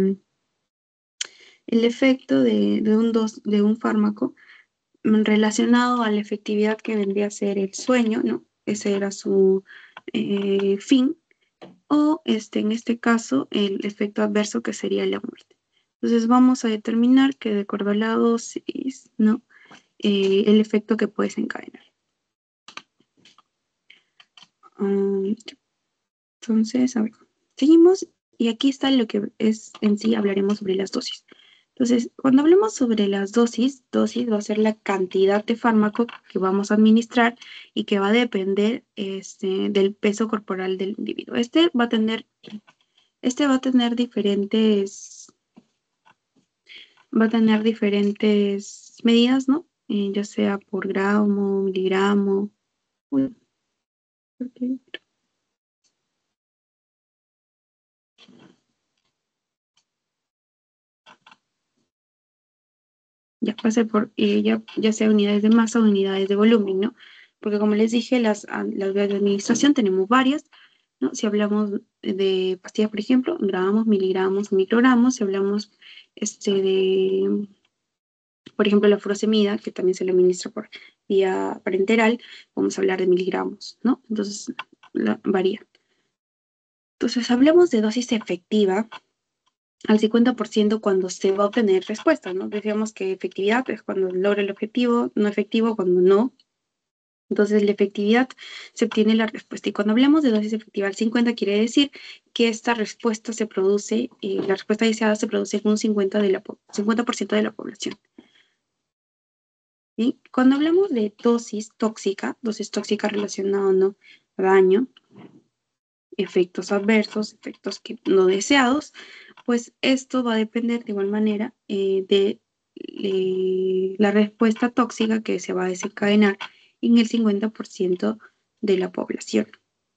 el efecto de un fármaco relacionado a la efectividad que vendría a ser el sueño, ¿no? Ese era su fin, o en este caso, el efecto adverso, que sería la muerte. Entonces vamos a determinar que, de acuerdo a la dosis, ¿no?, el efecto que puede desencadenar. Entonces, a ver, seguimos, y aquí está lo que es en sí, hablaremos sobre las dosis. Entonces, cuando hablemos sobre las dosis va a ser la cantidad de fármaco que vamos a administrar, y que va a depender del peso corporal del individuo. Va a tener diferentes medidas, ¿no? Ya sea por gramo, miligramo. Uy, ¿por qué? Ya pase por, ya sea unidades de masa o unidades de volumen, ¿no? Porque, como les dije, las vías de administración tenemos varias, ¿no? Si hablamos de pastillas, por ejemplo, gramos, miligramos, microgramos. Si hablamos de, por ejemplo, la furosemida, que también se le administra por vía parenteral, vamos a hablar de miligramos, ¿no? Entonces, varía. Entonces, hablamos de dosis efectiva al 50% cuando se va a obtener respuesta, ¿no? Decíamos que efectividad es cuando logra el objetivo, no efectivo cuando no. Entonces, la efectividad se obtiene la respuesta. Y cuando hablamos de dosis efectiva al 50, quiere decir que esta respuesta se produce, la respuesta deseada se produce en un 50% de la población. ¿Sí? Cuando hablamos de dosis tóxica relacionada, ¿no?, a daño, efectos adversos, efectos no deseados, pues esto va a depender de igual manera de la respuesta tóxica que se va a desencadenar en el 50% de la población.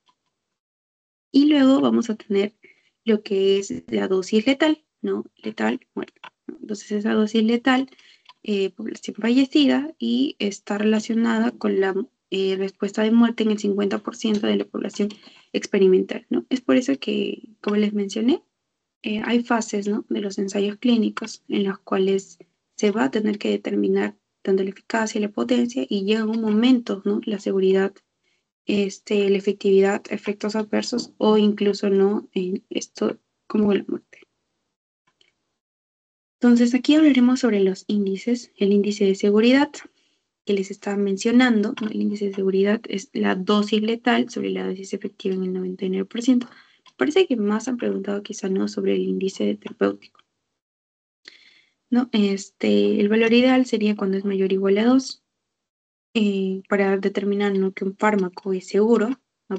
Y luego vamos a tener lo que es la dosis letal, ¿no? Letal, muerte. Entonces, esa dosis letal, población fallecida, y está relacionada con la respuesta de muerte en el 50% de la población experimental, ¿no? Es por eso que, como les mencioné, hay fases, ¿no?, de los ensayos clínicos en las cuales se va a tener que determinar tanto la eficacia y la potencia, y llega un momento, ¿no?, la seguridad, la efectividad, efectos adversos, o incluso no, esto como la muerte. Entonces, aquí hablaremos sobre los índices. El índice de seguridad que les estaba mencionando, ¿no? El índice de seguridad es la dosis letal sobre la dosis efectiva en el 99%. Parece que más han preguntado quizá, ¿no?, sobre el índice terapéutico. ¿no? El valor ideal sería cuando es mayor o igual a 2, para determinar, ¿no?, que un fármaco es seguro,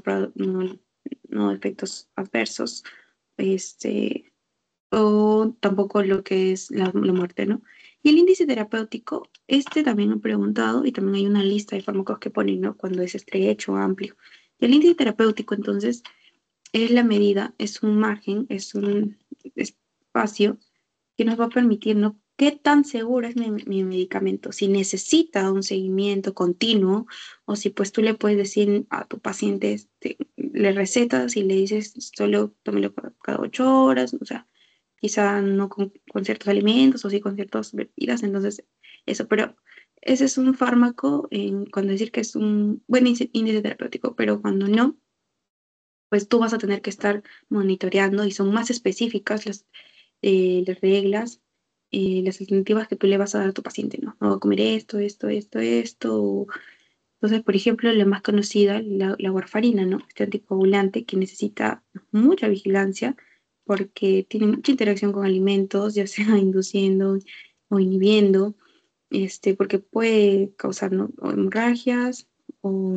no efectos adversos, este, o tampoco lo que es la muerte, ¿no? Y el índice terapéutico, también han preguntado, y también hay una lista de fármacos que ponen, ¿no?, cuando es estrecho o amplio. Y el índice terapéutico, entonces, es la medida, es un margen, es un espacio que nos va a permitir, ¿no?, qué tan seguro es mi medicamento, si necesita un seguimiento continuo, o si pues tú le puedes decir a tu paciente, le recetas y le dices solo tómelo cada 8 horas, o sea, quizá no con ciertos alimentos o sí con ciertas bebidas, entonces eso, pero ese es un fármaco cuando decir que es un buen índice terapéutico, pero cuando no, pues tú vas a tener que estar monitoreando y son más específicas las reglas, las alternativas que tú le vas a dar a tu paciente, ¿no? No va a comer esto. Entonces, por ejemplo, la más conocida, la warfarina, ¿no? Este anticoagulante que necesita mucha vigilancia porque tiene mucha interacción con alimentos, ya sea induciendo o inhibiendo, porque puede causar, ¿no?, o hemorragias o...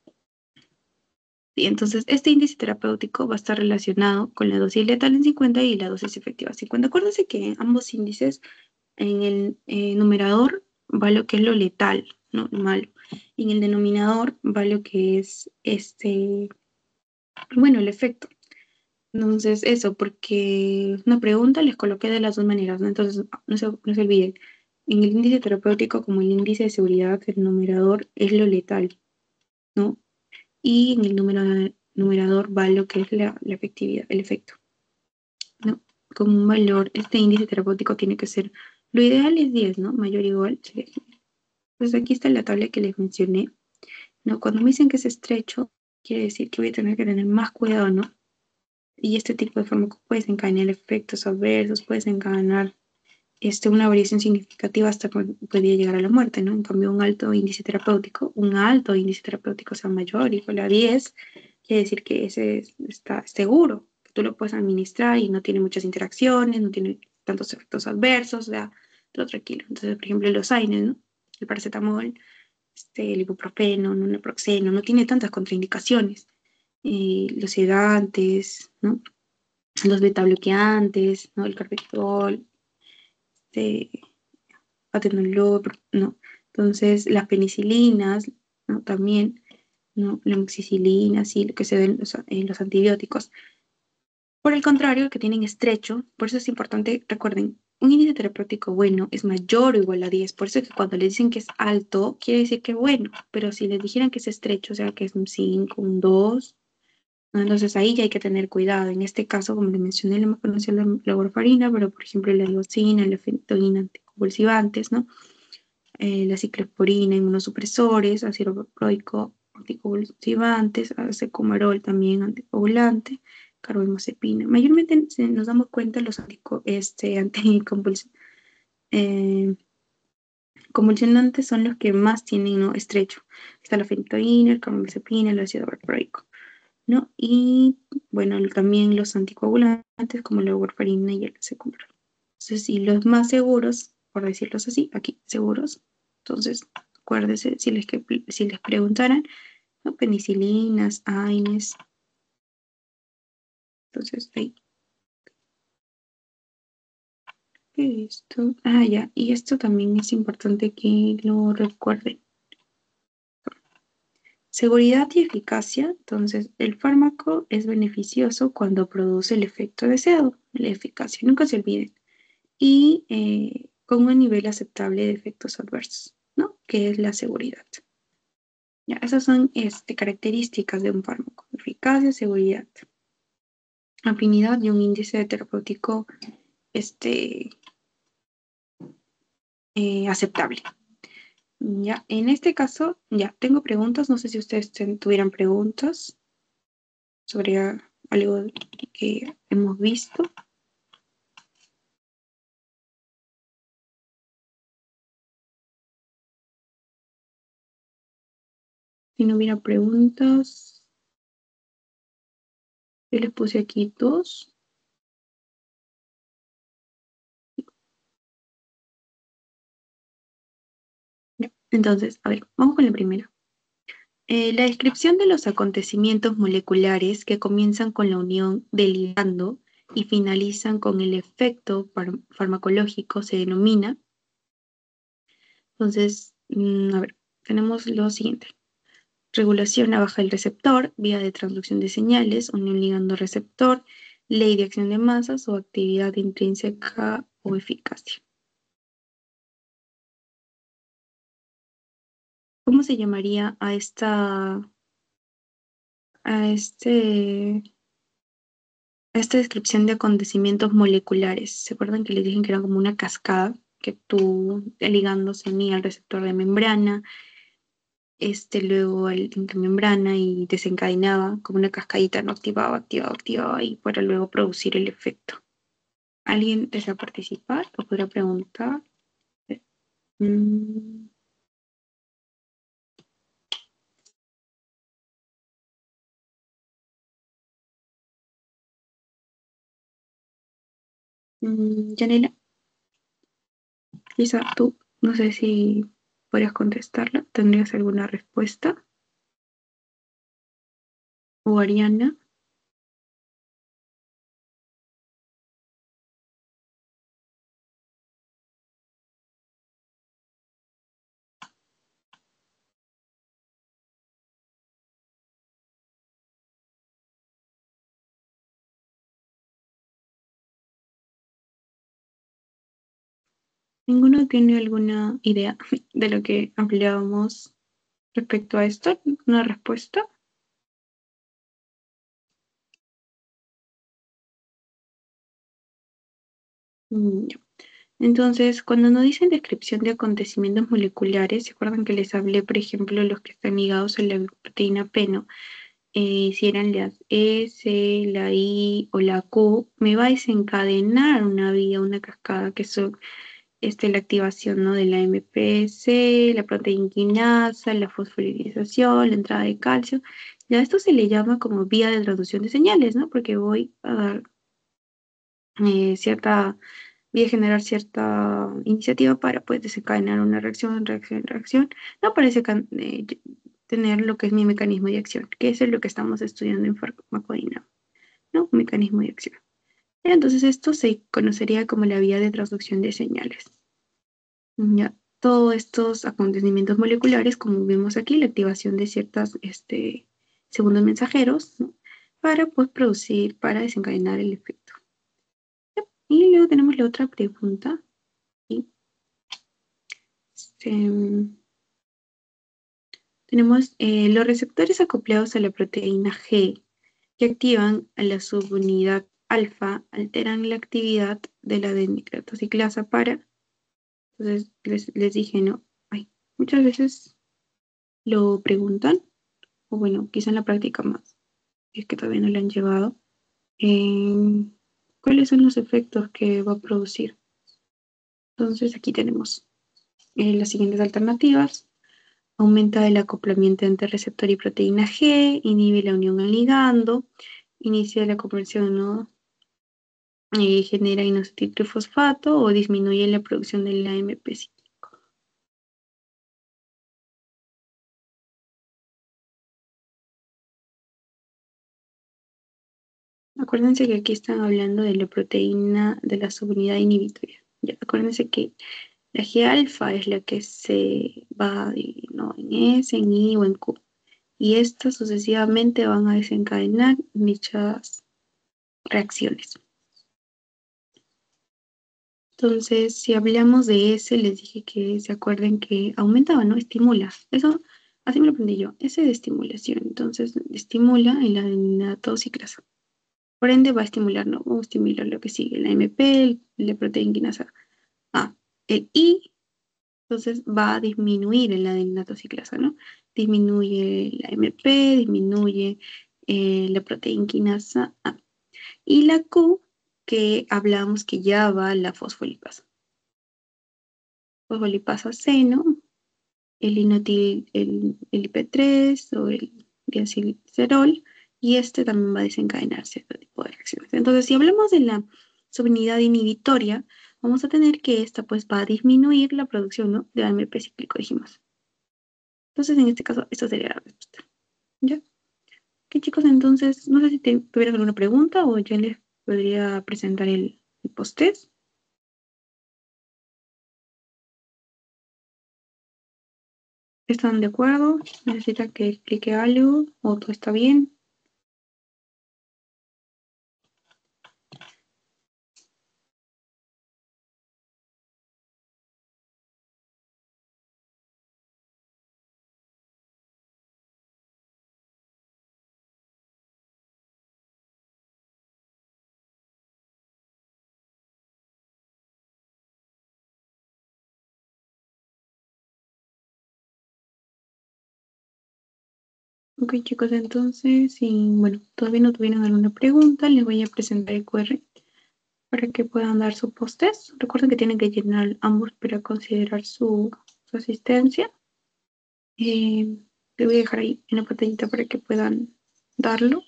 Y entonces, este índice terapéutico va a estar relacionado con la dosis letal en 50 y la dosis efectiva en 50. Acuérdense que ambos índices, en el numerador va lo que es lo letal, ¿no?, lo malo. Y en el denominador va lo que es bueno, el efecto. Entonces, eso, porque una pregunta les coloqué de las dos maneras, ¿no? Entonces, no se olviden. En el índice terapéutico, como el índice de seguridad, el numerador es lo letal, ¿no? Y en el numerador va lo que es la efectividad, el efecto, ¿no? Como un valor, este índice terapéutico tiene que ser, lo ideal es 10, ¿no? Mayor o igual. Pues aquí está la tabla que les mencioné, ¿no? Cuando me dicen que es estrecho, quiere decir que voy a tener que tener más cuidado, ¿no? Y este tipo de fármaco puede desencadenar efectos adversos, puede desencadenar una variación significativa hasta podría llegar a la muerte, ¿no? En cambio, un alto índice terapéutico, o sea, mayor, igual a 10, quiere decir que ese está seguro, que tú lo puedes administrar y no tiene muchas interacciones, no tiene tantos efectos adversos, o sea, todo tranquilo. Entonces, por ejemplo, los AINES, ¿no? El paracetamol, el ibuprofeno, el naproxeno, no tiene tantas contraindicaciones. Los sedantes, ¿no? Los beta-bloqueantes, ¿no? El carvedilol, este, atenolol, ¿no? Entonces, las penicilinas, ¿no?, también, ¿no? La amoxicilina, sí, lo que se ven los antibióticos. Por el contrario, que tienen estrecho, por eso es importante, recuerden, un índice terapéutico bueno es mayor o igual a 10, por eso es que cuando les dicen que es alto, quiere decir que es bueno, pero si les dijeran que es estrecho, o sea, que es un 5, un 2, ¿no? Entonces ahí ya hay que tener cuidado. En este caso, como les mencioné, le hemos conocido la warfarina, pero por ejemplo la leucina, la fentoína, anticonvulsivantes, ¿no? La ciclosporina, inmunosupresores, ácido valproico, anticonvulsivantes, secumarol también anticoagulante, carbamazepina. Mayormente nos damos cuenta los eh, convulsionantes son los que más tienen, ¿no?, estrecho. Está la fentoína, el carbamazepina, el ácido valproico, ¿no? Y bueno, también los anticoagulantes como la warfarina y el secumarol. Entonces, y los más seguros, por decirlos así, aquí seguros, entonces acuérdese si les preguntaran, ¿no?, penicilinas, AINES, entonces ahí, esto, ya, y esto también es importante que lo recuerden. Seguridad y eficacia, entonces el fármaco es beneficioso cuando produce el efecto deseado, la eficacia, nunca se olviden, y con un nivel aceptable de efectos adversos, ¿no?, que es la seguridad. Ya, esas son características de un fármaco: eficacia, seguridad, afinidad y un índice terapéutico este, aceptable. Ya, en este caso, ya tengo preguntas. No sé si ustedes tuvieran preguntas sobre algo que hemos visto. Si no hubiera preguntas, yo les puse aquí 2. Entonces, a ver, vamos con la primera. La descripción de los acontecimientos moleculares que comienzan con la unión del ligando y finalizan con el efecto farmacológico se denomina. Entonces, a ver, tenemos lo siguiente. Regulación a baja del receptor, vía de transducción de señales, unión ligando-receptor, ley de acción de masas o actividad intrínseca o eficacia. ¿Cómo se llamaría a este, a esta descripción de acontecimientos moleculares? ¿Se acuerdan que les dije que era como una cascada que el ligando se unía al receptor de membrana, luego al intramembrana y desencadenaba como una cascadita, no activaba, activaba, activaba y para luego producir el efecto? ¿Alguien desea participar o podrá preguntar? Mm, Yanela, quizá tú, no sé si podrías contestarla, ¿tendrías alguna respuesta? ¿O Ariana? ¿Ninguno tiene alguna idea de lo que hablábamos respecto a esto? ¿Una respuesta? Ya. Entonces, cuando nos dicen descripción de acontecimientos moleculares, ¿se acuerdan que les hablé, por ejemplo, los que están ligados a la proteína P, ¿no? Si eran las S, la I o la Q, me va a desencadenar una vía, una cascada, que son la activación, ¿no? De la MPS, la proteína quinasa, la fosfolirización, la entrada de calcio. Ya esto se le llama como vía de traducción de señales, ¿no? Porque voy a dar voy a generar cierta iniciativa para pues desencadenar una reacción, reacción, reacción. No parece tener lo que es mi mecanismo de acción, que eso es lo que estamos estudiando en farmacodinámica, ¿no? Mecanismo de acción. Entonces esto se conocería como la vía de transducción de señales. Ya, todos estos acontecimientos moleculares, como vemos aquí, la activación de ciertos segundos mensajeros, ¿no? Para pues, producir, para desencadenar el efecto. Y luego tenemos la otra pregunta. Y, este, tenemos los receptores acoplados a la proteína G que activan a la subunidad alfa, alteran la actividad de la denitratoxiclasa para. Entonces les dije, no, ay, muchas veces lo preguntan, o bueno, quizá en la práctica más, es que todavía no lo han llevado. ¿Cuáles son los efectos que va a producir? Entonces aquí tenemos las siguientes alternativas. Aumenta el acoplamiento entre receptor y proteína G, inhibe la unión al ligando, inicia la conversión, ¿no? Genera inositotrifosfato o disminuye la producción del AMP. Acuérdense que aquí están hablando de la proteína de la subunidad inhibitoria. Ya, acuérdense que la G alfa es la que se va ¿no? en S, en I o en Q. Y estas sucesivamente van a desencadenar dichas reacciones. Entonces, si hablamos de S, les dije que se acuerden que aumentaba, ¿no? Estimula. Eso, así me lo aprendí yo. S de estimulación. Entonces, estimula en la toxiclasa. Por ende, va a estimular, ¿no? Vamos a estimular lo que sigue, la MP, la proteína quinasa A. El I, entonces va a disminuir en la adeninatociclasa, ¿no? Disminuye la MP, disminuye la proteína quinasa A. Y la Q, que hablamos que ya va la fosfolipasa. Fosfolipasa C, ¿no? El IP3 o el diacilcerol, y este también va a desencadenar cierto tipo de reacciones. Entonces, si hablamos de la subunidad inhibitoria, vamos a tener que esta pues va a disminuir la producción, ¿no? De AMP cíclico, dijimos. Entonces, en este caso, esta sería la respuesta. ¿Ya? Ok, chicos, entonces, no sé si tuvieran alguna pregunta o ya les podría presentar el post-test. ¿Están de acuerdo? ¿Necesitan que explique algo o todo está bien? Ok, chicos, entonces, si, bueno, todavía no tuvieron alguna pregunta, les voy a presentar el QR para que puedan dar su post-test. Recuerden que tienen que llenar ambos para considerar su asistencia. Le voy a dejar ahí en la pantallita para que puedan darlo.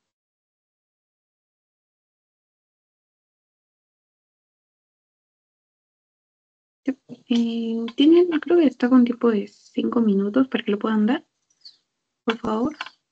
Tienen, creo que está con tiempo de 5 minutos para que lo puedan dar, por favor.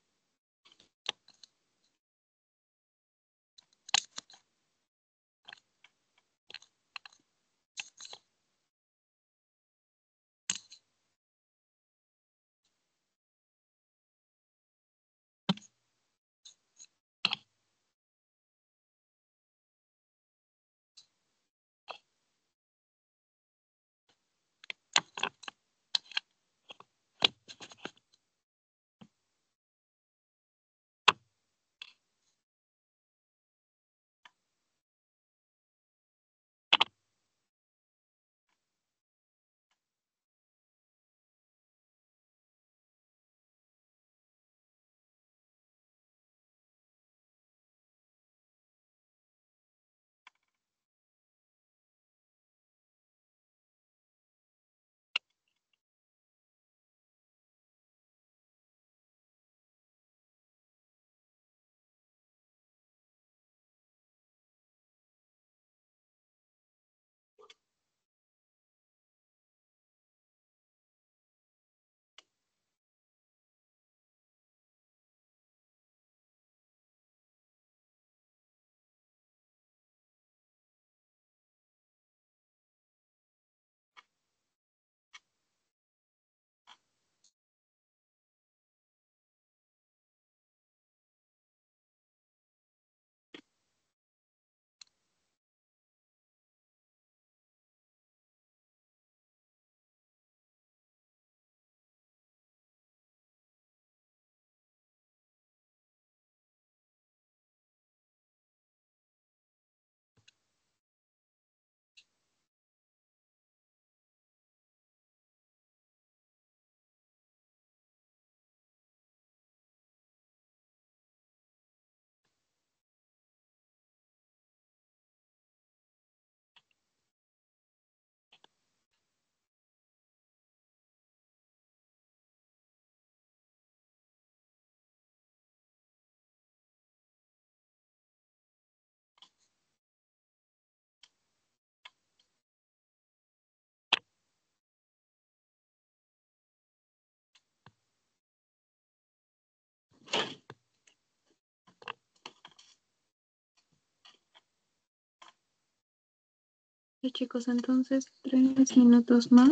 Sí, chicos, entonces 3 minutos más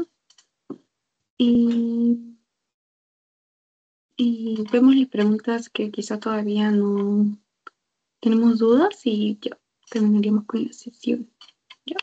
y, y vemos las preguntas que quizá todavía no tenemos dudas y ya terminaríamos con la sesión. ¿Ya?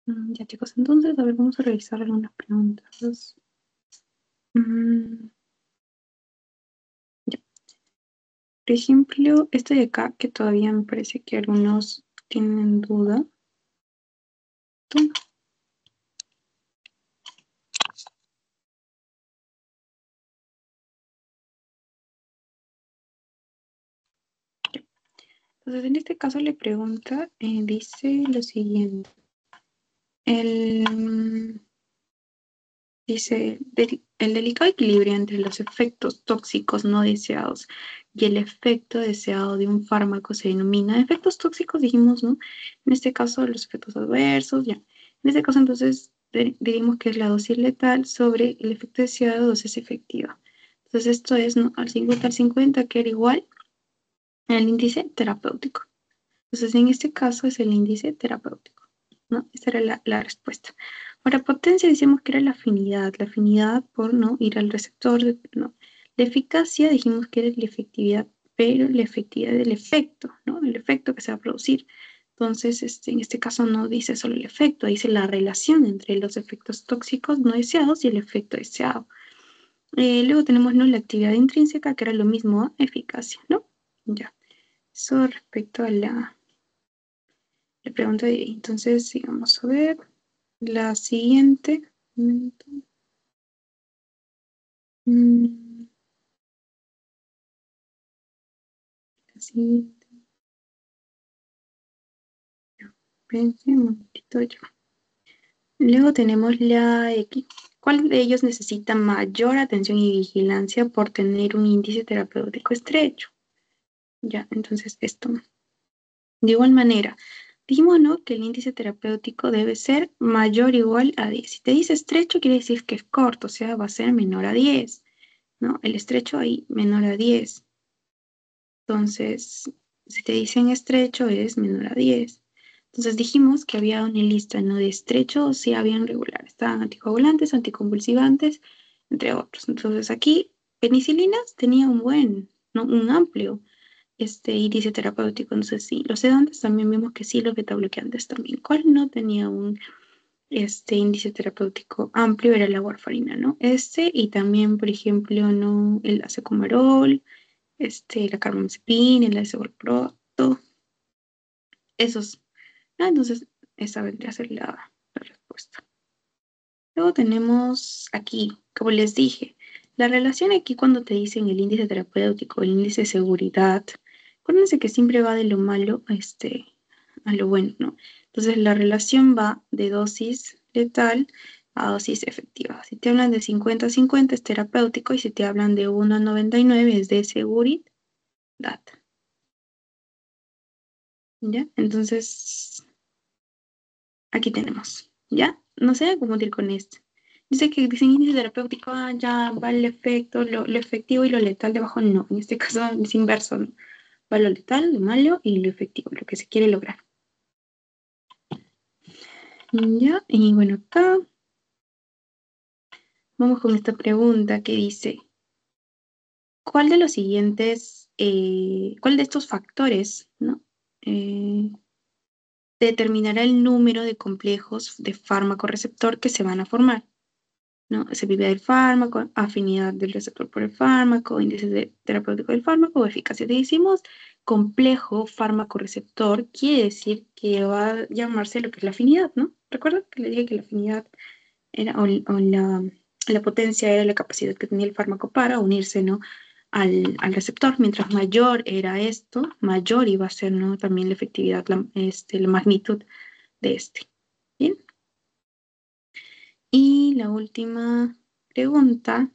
Ya chicos, entonces, a ver, vamos a revisar algunas preguntas. Ya. Por ejemplo, este de acá, que todavía me parece que algunos tienen duda. Entonces, en este caso le pregunta, dice lo siguiente. Dice, el delicado equilibrio entre los efectos tóxicos no deseados y el efecto deseado de un fármaco se denomina efectos tóxicos, dijimos, ¿no? En este caso, los efectos adversos, ya. En este caso, entonces, diríamos que es la dosis letal sobre el efecto deseado, dosis efectiva. Entonces, esto es, ¿no? Al 50 al 50, que era igual al índice terapéutico. Entonces, en este caso es el índice terapéutico, ¿no? Esta era la respuesta. Ahora, potencia decimos que era la afinidad por no ir al receptor, ¿no? La eficacia dijimos que era la efectividad, pero la efectividad del efecto, ¿no? El efecto que se va a producir. Entonces, en este caso no dice solo el efecto, dice la relación entre los efectos tóxicos no deseados y el efecto deseado. Luego tenemos, ¿no? La actividad intrínseca, que era lo mismo a eficacia, ¿no? Ya. Eso respecto a la pregunta de ahí. Entonces, sigamos a ver. La siguiente. Mm, la siguiente. Espérense un momentito yo. Luego tenemos la X. ¿Cuál de ellos necesita mayor atención y vigilancia por tener un índice terapéutico estrecho? Ya, entonces esto. De igual manera, dijimos, ¿no? Que el índice terapéutico debe ser mayor o igual a 10. Si te dice estrecho, quiere decir que es corto, o sea, va a ser menor a 10, ¿no? El estrecho ahí, menor a 10. Entonces, si te dicen estrecho, es menor a 10. Entonces dijimos que había una lista, ¿no? De estrechos, sí habían regular. Estaban anticoagulantes, anticonvulsivantes, entre otros. Entonces aquí, penicilinas tenía un buen, ¿no? Un amplio índice terapéutico. Entonces sí, los sedantes también vimos que sí, los betabloqueantes también. ¿Cuál no tenía un índice terapéutico amplio? Era la warfarina, ¿no? Y también, por ejemplo, ¿no? El acecomarol, la carbamazepina, el azoproto, esos. Entonces, esa vendría a ser la respuesta. Luego tenemos aquí, como les dije, la relación aquí cuando te dicen el índice terapéutico, el índice de seguridad, acuérdense que siempre va de lo malo a lo bueno, ¿no? Entonces la relación va de dosis letal a dosis efectiva. Si te hablan de 50-50 es terapéutico y si te hablan de 1,99 es de seguridad. ¿Ya? Entonces, aquí tenemos, ¿ya? No sé cómo ir con esto. Dice que dicen índice terapéutico, ya va el efecto, lo efectivo y lo letal debajo, no. En este caso es inverso, ¿no? Va lo letal, lo malo y lo efectivo, lo que se quiere lograr. ¿Ya? Y bueno, acá vamos con esta pregunta que dice, ¿cuál de los siguientes, cuál de estos factores, ¿no? Determinará el número de complejos de fármaco receptor que se van a formar, ¿no? Selectividad del fármaco, afinidad del receptor por el fármaco, terapéutico del fármaco o eficacia. Decimos complejo fármaco receptor, quiere decir que va a llamarse lo que es la afinidad, ¿no? Recuerda que le dije que la afinidad era, o la potencia era la capacidad que tenía el fármaco para unirse, ¿no? Al receptor. Mientras mayor era esto, mayor iba a ser, ¿no? También la efectividad, la magnitud de este. Bien. Y la última pregunta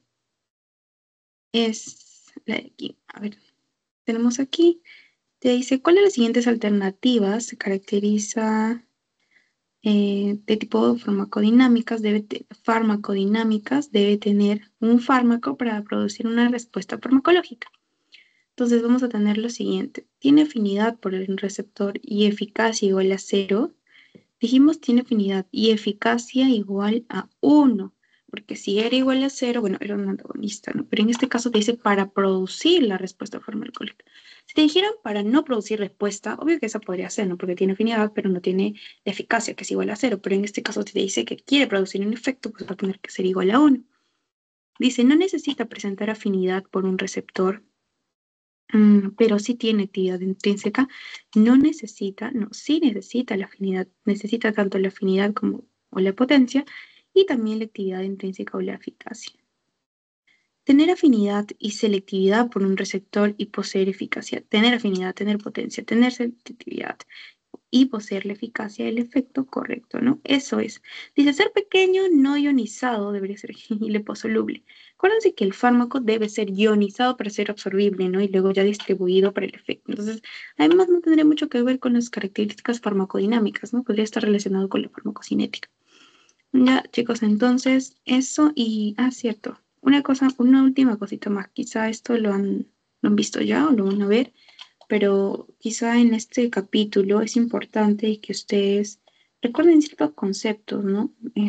es la de aquí. A ver, tenemos aquí, te dice, ¿cuál de las siguientes alternativas se caracteriza de tipo farmacodinámicas? Debe tener un fármaco para producir una respuesta farmacológica. Entonces vamos a tener lo siguiente. Tiene afinidad por el receptor y eficacia igual a 0. Dijimos tiene afinidad y eficacia igual a 1, porque si era igual a 0, bueno, era un antagonista, ¿no? Pero en este caso te dice para producir la respuesta farmacológica. Si te dijeran para no producir respuesta, obvio que esa podría ser, ¿no? Porque tiene afinidad, pero no tiene la eficacia, que es igual a cero. Pero en este caso, si te dice que quiere producir un efecto, pues va a tener que ser igual a 1. Dice, no necesita presentar afinidad por un receptor, pero sí tiene actividad intrínseca. No necesita, no, sí necesita la afinidad. Necesita tanto la afinidad como o la potencia y también la actividad intrínseca o la eficacia. Tener afinidad y selectividad por un receptor y poseer eficacia. Tener afinidad, tener potencia, tener selectividad y poseer la eficacia del efecto correcto, ¿no? Eso es. Dice, ser pequeño, no ionizado, debería ser liposoluble. Acuérdense que el fármaco debe ser ionizado para ser absorbible, ¿no? Y luego ya distribuido para el efecto. Entonces, además no tendría mucho que ver con las características farmacodinámicas, ¿no? Podría estar relacionado con la farmacocinética. Ya, chicos, entonces, eso y, cierto. Una cosa, una última cosita más. Quizá esto lo han visto ya o lo van a ver, pero quizá en este capítulo es importante que ustedes recuerden ciertos conceptos, ¿no?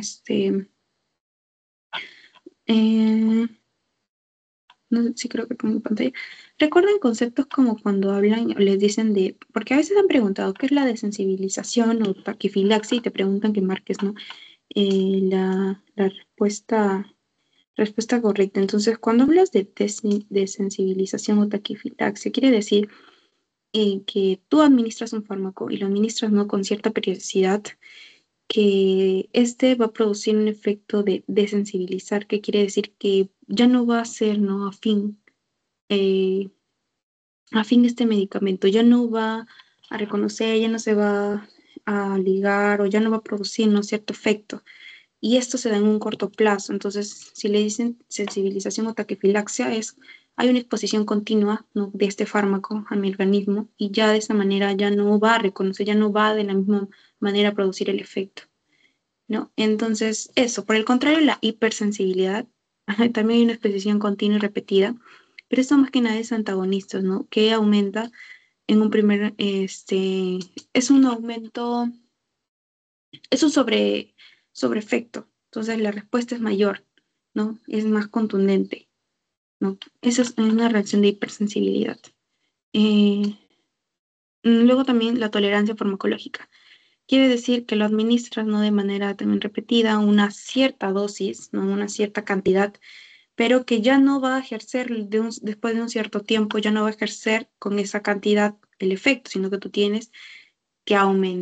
Eh, no sé si creo que pongo en pantalla. Recuerden conceptos como cuando hablan o les dicen de, porque a veces han preguntado qué es la desensibilización o taquifilaxia y te preguntan que marques, ¿no? La respuesta correcta. Entonces, cuando hablas de desensibilización o taquifilaxia, quiere decir que tú administras un fármaco y lo administras no con cierta periodicidad, que este va a producir un efecto de desensibilizar, que quiere decir que ya no va a ser no eh, afín este medicamento, ya no va a reconocer, ya no se va a ligar o ya no va a producir no cierto efecto. Y esto se da en un corto plazo. Entonces, si le dicen sensibilización o taquifilaxia, hay una exposición continua, ¿no? De este fármaco a mi organismo y ya de esa manera ya no va a reconocer, ya no va de la misma manera a producir el efecto, ¿no? Entonces, eso. Por el contrario, la hipersensibilidad, también hay una exposición continua y repetida, pero esto más que nada es antagonistas, ¿no? Que aumenta en un primer, es un aumento, es un sobre efecto. Entonces la respuesta es mayor, ¿no? Es más contundente, ¿no? Esa es una reacción de hipersensibilidad. Eh, Luego también la tolerancia farmacológica. Quiere decir que lo administras no de manera también repetida, una cierta dosis, ¿no? Una cierta cantidad, pero que ya no va a ejercer después de un cierto tiempo, ya no va a ejercer con esa cantidad el efecto, sino que tú tienes que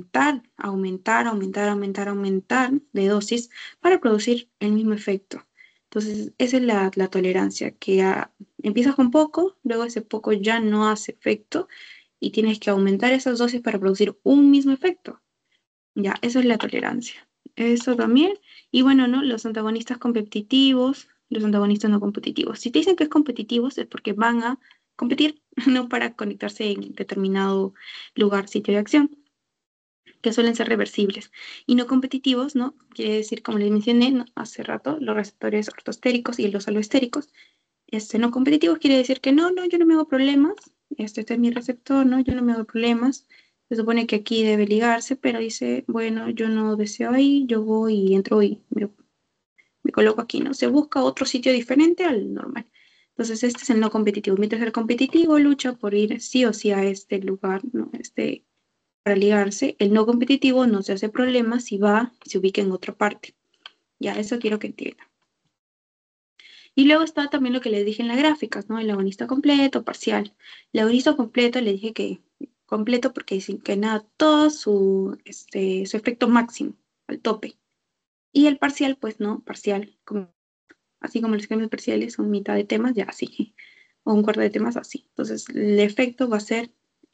aumentar de dosis para producir el mismo efecto. Entonces, esa es la tolerancia, que empiezas con poco, luego ese poco ya no hace efecto y tienes que aumentar esas dosis para producir un mismo efecto. Ya, eso es la tolerancia. Eso también. Y bueno, ¿no? Los antagonistas competitivos, los antagonistas no competitivos. Si te dicen que es competitivos es porque van a competir, no para conectarse en determinado lugar, sitio de acción, que suelen ser reversibles, y no competitivos, ¿no? Quiere decir, como les mencioné, ¿no? Hace rato, los receptores ortostéricos y los aloestéricos. No competitivos quiere decir que no, yo no me hago problemas, este es mi receptor, ¿no? Yo no me hago problemas. Se supone que aquí debe ligarse, pero dice, bueno, yo no deseo ahí, yo voy y entro y me coloco aquí, ¿no? Se busca otro sitio diferente al normal. Entonces, este es el no competitivo. Mientras el competitivo lucha por ir sí o sí a este lugar, ¿no? Para ligarse, el no competitivo no se hace problema si se ubica en otra parte. Ya, eso quiero que entiendan. Y luego está también lo que les dije en las gráficas, ¿no? El agonista completo, parcial. El agonista completo le dije que completo porque dicen que nada, todo su efecto máximo, al tope. Y el parcial, pues no, parcial, así como los ejemplos parciales son mitad de temas, ya así, o un cuarto de temas así. Entonces, el efecto va a ser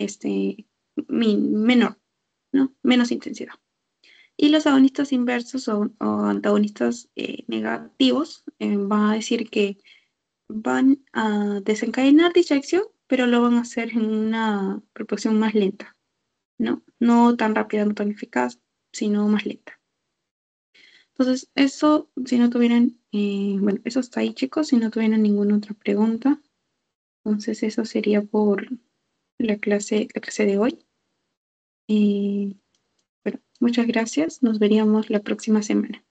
menor, ¿no? Menos intensidad. Y los agonistas inversos o antagonistas negativos van a decir que van a desencadenar dicha acción, pero lo van a hacer en una proporción más lenta, ¿no? No tan rápida, no tan eficaz, sino más lenta. Entonces, eso, si no tuvieran, bueno, eso está ahí, chicos, si no tuvieran ninguna otra pregunta, entonces eso sería por la clase de hoy. Bueno, muchas gracias, nos veríamos la próxima semana.